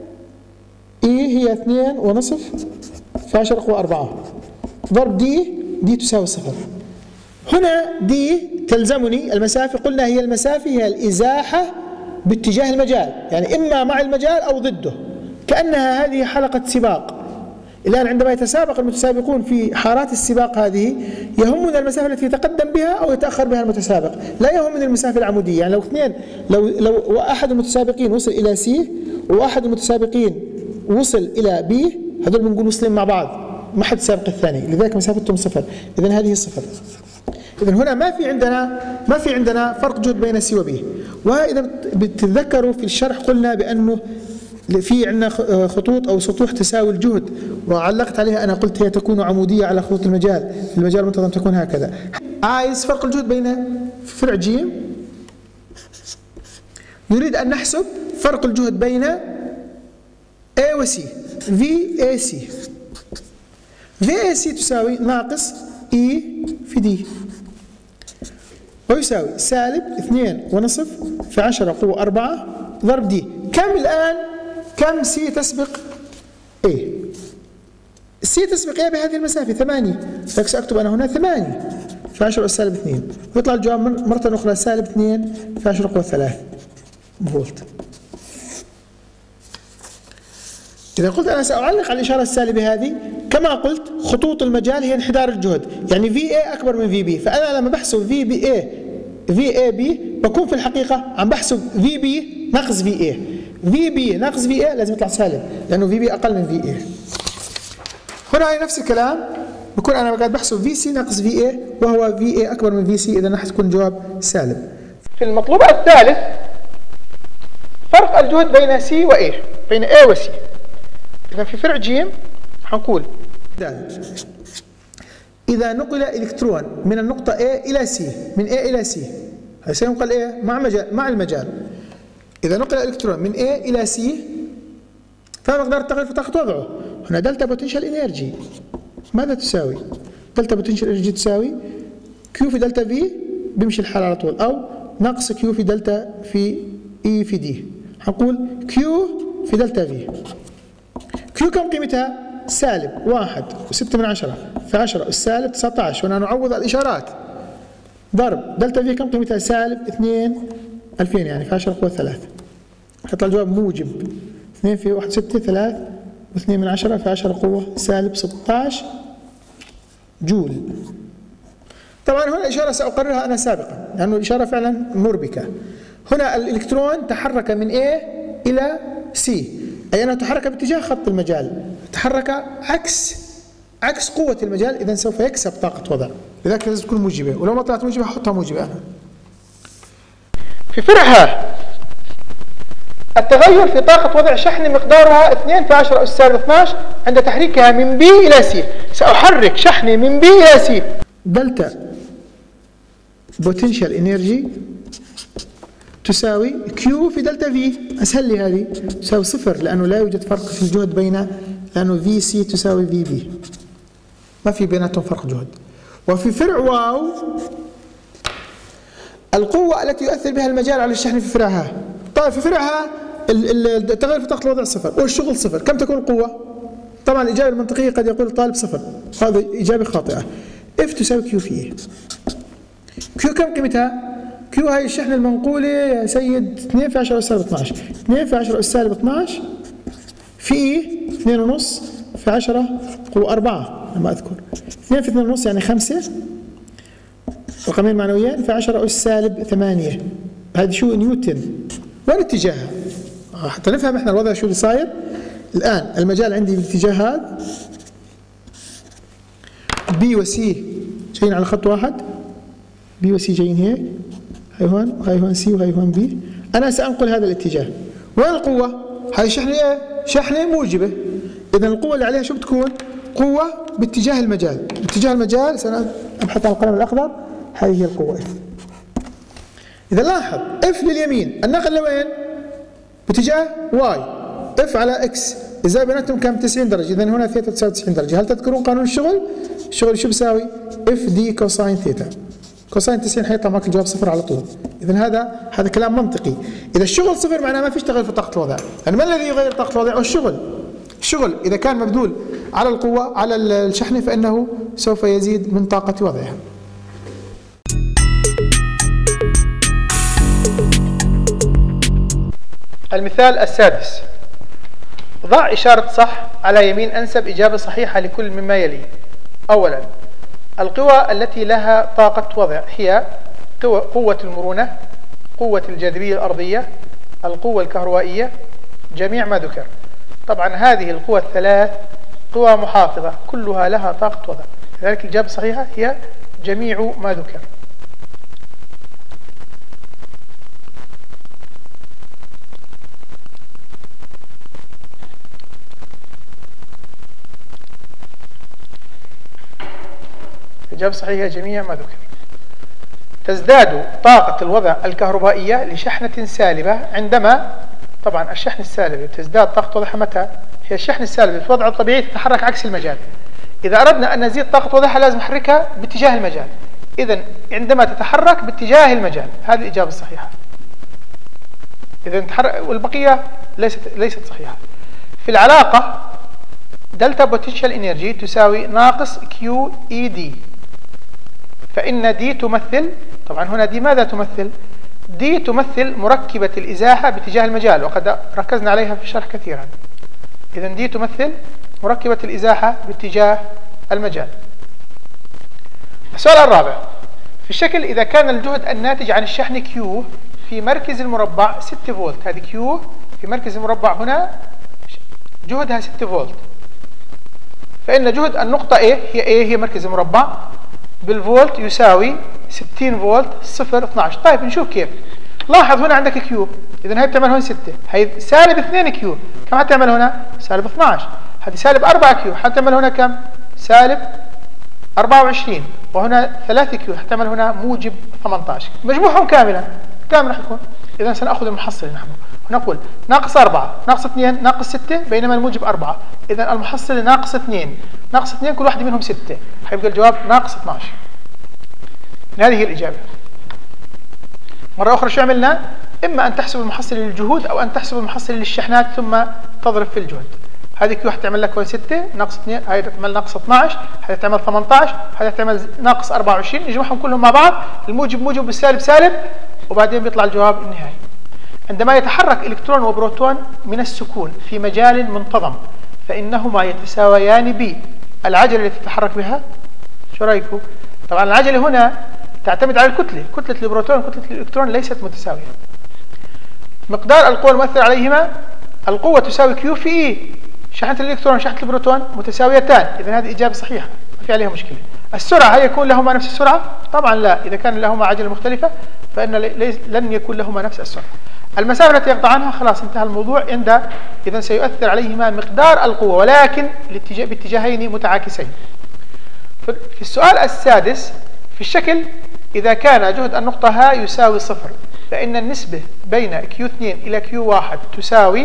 2.5 في 10 قوة 4 ضرب دي تساوي صفر. هنا دي تلزمني المسافة، قلنا هي المسافة هي الإزاحة باتجاه المجال، يعني إما مع المجال أو ضده، كأنها هذه حلقة سباق. الآن عندما يتسابق المتسابقون في حارات السباق هذه يهمنا المسافة التي يتقدم بها أو يتأخر بها المتسابق، لا يهمنا المسافة العمودية. يعني لو أحد المتسابقين وصل إلى C وأحد المتسابقين وصل إلى B، هذول بنقول وصلين مع بعض، ما حد سابق الثاني، لذلك مسافتهم صفر، إذن هذه صفر. إذن هنا ما في عندنا فرق جهد بين C و B. وإذا بتتذكروا في الشرح قلنا بأنه في عندنا خطوط أو سطوح تساوي الجهد، وعلقت عليها أنا قلت هي تكون عمودية على خطوط المجال، في المجال المنتظم تكون هكذا. عايز فرق الجهد بين فرع ج، نريد أن نحسب فرق الجهد بين A و C. VAC تساوي ناقص E في D، ويساوي سالب 2.5 في 10 قوة 4 ضرب دي. كم الآن؟ كم C تسبق A؟ C تسبق A بهذه المسافة 8، فسأكتب أنا هنا 8 في 10 أس سالب 2، ويطلع الجواب مرة أخرى سالب 2 في 10 قوة 3 فولت. إذا قلت أنا سأعلق على الإشارة السالبة هذه، كما قلت خطوط المجال هي انحدار الجهد، يعني VA أكبر من VB، فأنا لما بحسب VAB بكون في الحقيقة عم بحسب VB ناقص VA. VB ناقص VA لازم يطلع سالب، لأنه VB أقل من VA. هنا نفس الكلام، بكون أنا قاعد بحسب VC ناقص VA، وهو VA أكبر من VC، إذا راح تكون جواب سالب. في المطلوب الثالث فرق الجهد بين C و A، بين A و C. إذا في فرع ج حنقول إذا نقل إلكترون من النقطة A إلى C، من A إلى C، هي سينقل A مع المجال. إذا نقل الإلكترون من A إلى C، فمقدار التغير في طاقة وضعه. هنا دلتا بوتنشال إنرجي ماذا تساوي؟ دلتا بوتنشال إنرجي تساوي Q في دلتا V، بيمشي الحال على طول، أو ناقص Q في دلتا في E في D. حنقول Q في دلتا V. Q كم قيمتها؟ سالب 1.6 في 10 أس سالب 19، وأنا نعوض الإشارات. ضرب دلتا في كم قيمتها؟ سالب 2000 يعني في 10 قوة 3. حيطلع الجواب موجب 2 في 1 6 3 و2 في 10 قوة سالب 16 جول. طبعا هنا الإشارة سأقررها أنا سابقا، لأنه الإشارة فعلا مربكة. هنا الإلكترون تحرك من A إلى C، أي أنه تحرك باتجاه خط المجال، تحرك عكس قوة المجال، إذن سوف يكسب طاقة وضع، لذلك لازم تكون موجبة، ولو ما طلعت موجبة حطها موجبة أنا. في فرعها التغير في طاقة وضع شحن مقدارها 2 في 10 أس سالب 12 عند تحريكها من B إلى C. سأحرك شحني من B إلى C. دلتا بوتنشال إنرجي تساوي كيو في دلتا في. أسهل لي هذه، تساوي صفر لأنه لا يوجد فرق في الجهد لأنه في سي تساوي في بي، ما في بيناتهم فرق جهد. وفي فرع واو القوة التي يؤثر بها المجال على الشحن في فرعها. طيب في فرعها التغير في طاقة الوضع صفر والشغل صفر، كم تكون القوة؟ طبعا الإجابة المنطقية قد يقول الطالب صفر، هذه إجابة خاطئة. اف تساوي كيو في اي. كيو كم قيمتها؟ كيو هاي الشحنة المنقولة يا سيد 2 في 10 أس سالب 12. 2 في 10 أس سالب 12 في اي 2.5 في 10 قوة 4 لما أذكر. 2 في 2.5 يعني 5 رقمين معنويين في 10 أس سالب 8. هذه شو؟ نيوتن. وين اتجاهها؟ حتى نفهم احنا الوضع شو اللي صاير. الآن المجال عندي بالاتجاه هذا، بي وسي جايين على خط واحد، بي وسي جايين هيك، هاي هون وهاي هون سي وهاي هون بي. أنا سأنقل هذا الاتجاه. وين القوة؟ هذه شحنة إيه؟ شحنة موجبة. إذا القوة اللي عليها شو بتكون؟ قوة باتجاه المجال. باتجاه المجال سأبحث عن القلم الأخضر، هذه هي القوة اف. إذا لاحظ اف لليمين، النقل لوين؟ باتجاه واي. اف على اكس، إذا بيناتهم كم؟ 90 درجة. إذا هنا ثيتا تساوي 90 درجة. هل تذكرون قانون الشغل؟ الشغل شو بيساوي؟ اف دي كوساين ثيتا. كوساين 90 حيطلع معك الجواب صفر على طول. إذا هذا كلام منطقي. إذا الشغل صفر معناه ما فيش تغير في طاقة الوضع. يعني ما الذي يغير طاقة الوضع؟ الشغل. الشغل إذا كان مبذول على القوة على الشحنة فإنه سوف يزيد من طاقة وضعها. المثال السادس: ضع إشارة صح على يمين أنسب إجابة صحيحة لكل مما يلي. أولا، القوى التي لها طاقة وضع هي قوة المرونة، قوة الجاذبية الأرضية، القوة الكهروائية، جميع ما ذكر. طبعا هذه القوى الثلاث قوى محافظة كلها لها طاقة وضع، لذلك الإجابة الصحيحة هي جميع ما ذكر. الإجابة الصحيحة جميع ما ذكر. تزداد طاقة الوضع الكهربائية لشحنة سالبة عندما، طبعا الشحنة السالبة تزداد طاقة وضعها متى؟ هي الشحنة السالبة في الوضع الطبيعي تتحرك عكس المجال. إذا أردنا أن نزيد طاقة وضعها لازم نحركها باتجاه المجال. إذن عندما تتحرك باتجاه المجال، هذه الإجابة الصحيحة. إذن تحرك، والبقية ليست صحيحة. في العلاقة دلتا بوتنشال انرجي تساوي ناقص كيو اي دي، فإن دي تمثل، طبعا هنا دي ماذا تمثل؟ دي تمثل مركبة الإزاحة باتجاه المجال، وقد ركزنا عليها في الشرح كثيرا. إذن دي تمثل مركبة الإزاحة باتجاه المجال. السؤال الرابع: في الشكل إذا كان الجهد الناتج عن الشحن كيو في مركز المربع 6 فولت، هذه كيو في مركز المربع هنا جهدها 6 فولت، فإن جهد النقطة A هي مركز المربع بالفولت يساوي 60 فولت 0.12. طيب نشوف كيف. لاحظ هنا عندك كيو، إذا هي بتعمل هون 6، هي سالب 2 كيو، كم حتعمل هنا؟ سالب 12. هذه سالب 4 كيو، حتعمل هنا كم؟ سالب 24. وهنا 3 كيو، حتعمل هنا موجب 18. مجموعهم كاملا كم راح يكون؟ إذا سنأخذ المحصلة نحن ونقول ناقص 4 ناقص 2 ناقص 6، بينما الموجب 4. إذا المحصلة ناقص 2 ناقص 2 كل واحدة منهم 6، حيبقى الجواب ناقص 12. هذه هي الإجابة. مرة أخرى شو عملنا؟ إما أن تحسب المحصلة للجهود أو أن تحسب المحصلة للشحنات ثم تضرب في الجهد. هذه كيو حتعمل لك 6 ناقص 2، هذه تعمل ناقص 12، هذه تعمل 18، هذه تعمل ناقص 24. نجمعهم كلهم مع بعض، الموجب موجب بالسالب سالب، وبعدين بيطلع الجواب النهائي. عندما يتحرك إلكترون وبروتون من السكون في مجال منتظم فإنهما يتساويان بالعجلة التي تتحرك بها. شو رأيكم؟ طبعا العجلة هنا تعتمد على الكتلة، كتلة البروتون وكتلة الإلكترون ليست متساوية. مقدار القوة المؤثرة عليهما، القوة تساوي كيو في إي، شحنة الإلكترون وشحنة البروتون متساويتان، إذا هذه إجابة صحيحة ما في عليها مشكلة. السرعة هل يكون لهما نفس السرعة؟ طبعا لا، إذا كان لهما عجلة مختلفة فإن لن يكون لهما نفس السرعة. المسافة التي يقطعانها خلاص انتهى الموضوع، إذا سيؤثر عليهما مقدار القوة ولكن باتجاهين متعاكسين. في السؤال السادس: في الشكل إذا كان جهد النقطة ها يساوي 0 فإن النسبة بين Q2 إلى Q1 تساوي،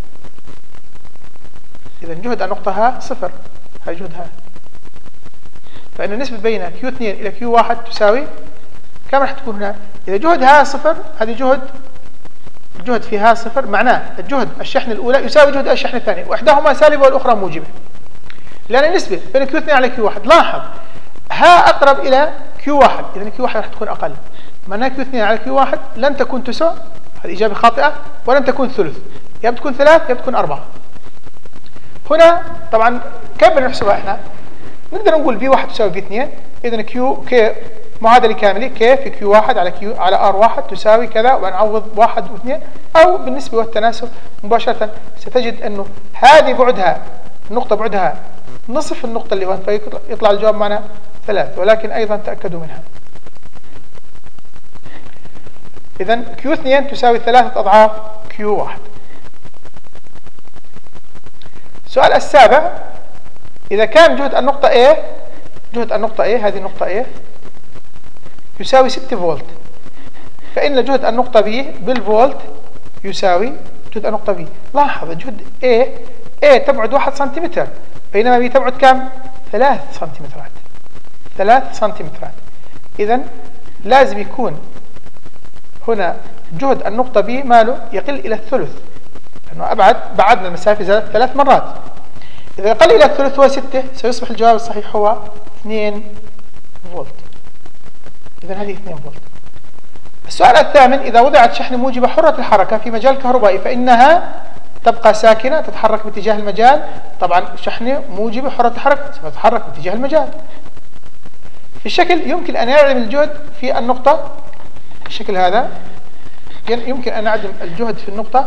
إذا جهد النقطة ها صفر، هاي جهدها، فإن النسبة بين Q2 إلى Q1 تساوي كم راح تكون هنا؟ إذا جهدها صفر، هذه الجهد فيها صفر، معناه الجهد الشحنة الأولى يساوي جهد الشحنة الثانية، وإحداهما سالبة والأخرى موجبة، لأن النسبة بين Q2 على Q1، لاحظ ها أقرب إلى Q1، إذا Q1 راح تكون أقل، معناه Q2 على Q1 لن تكون تسع، هذه إجابة خاطئة، ولن تكون ثلث، يا بتكون 3 يا بتكون 4. هنا طبعا كيف بدنا نحسبها احنا؟ نقدر نقول B1 تساوي B2، إذا K معادلة كاملة K في Q1 على R1 تساوي كذا، ونعوض 1 و2، أو بالنسبة والتناسب مباشرة ستجد أنه هذه بعدها، النقطة بعدها نصف النقطة اللي هون، فيطلع الجواب معنا 3، ولكن أيضا تأكدوا منها. إذا Q2 تساوي 3 أضعاف Q1. السؤال السابع، إذا كان جهد النقطة A، هذه النقطة A يساوي 6 فولت، فإن جهد النقطة B بالفولت يساوي جهد النقطة B. لاحظ جهد A تبعد 1 سنتيمتر، بينما B تبعد كم؟ 3 سنتيمترات. 3 سنتيمترات. إذا لازم يكون هنا جهد النقطة B ماله يقل إلى الثلث، لأنه بعدنا المسافة زادت 3 مرات. إذا قل إلى الثلث هو 6، سيصبح الجواب الصحيح هو 2 فولت. إذا هذه 2 فولت. السؤال الثامن، إذا وضعت شحنة موجبة حرة الحركة في مجال كهربائي فإنها تبقى ساكنة تتحرك باتجاه المجال. طبعا شحنة موجبة حرة الحركة ستتحرك باتجاه المجال. في الشكل يمكن أن يعدم الجهد في النقطة، الشكل هذا يمكن أن نعدم الجهد في النقطة.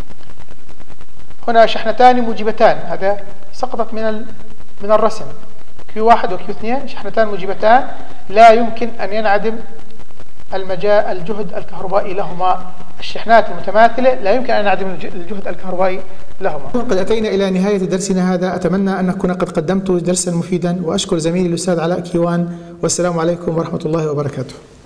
هنا شحنتان موجبتان، هذا سقطت من الرسم، Q1 و Q2 شحنتان موجبتان، لا يمكن أن ينعدم الجهد الكهربائي لهما. الشحنات المتماثلة لا يمكن أن ينعدم الجهد الكهربائي لهما. قد أتينا إلى نهاية درسنا هذا، أتمنى أن أكون قد قدمت درسا مفيدا، وأشكر زميلي الأستاذ علاء كيوان، والسلام عليكم ورحمة الله وبركاته.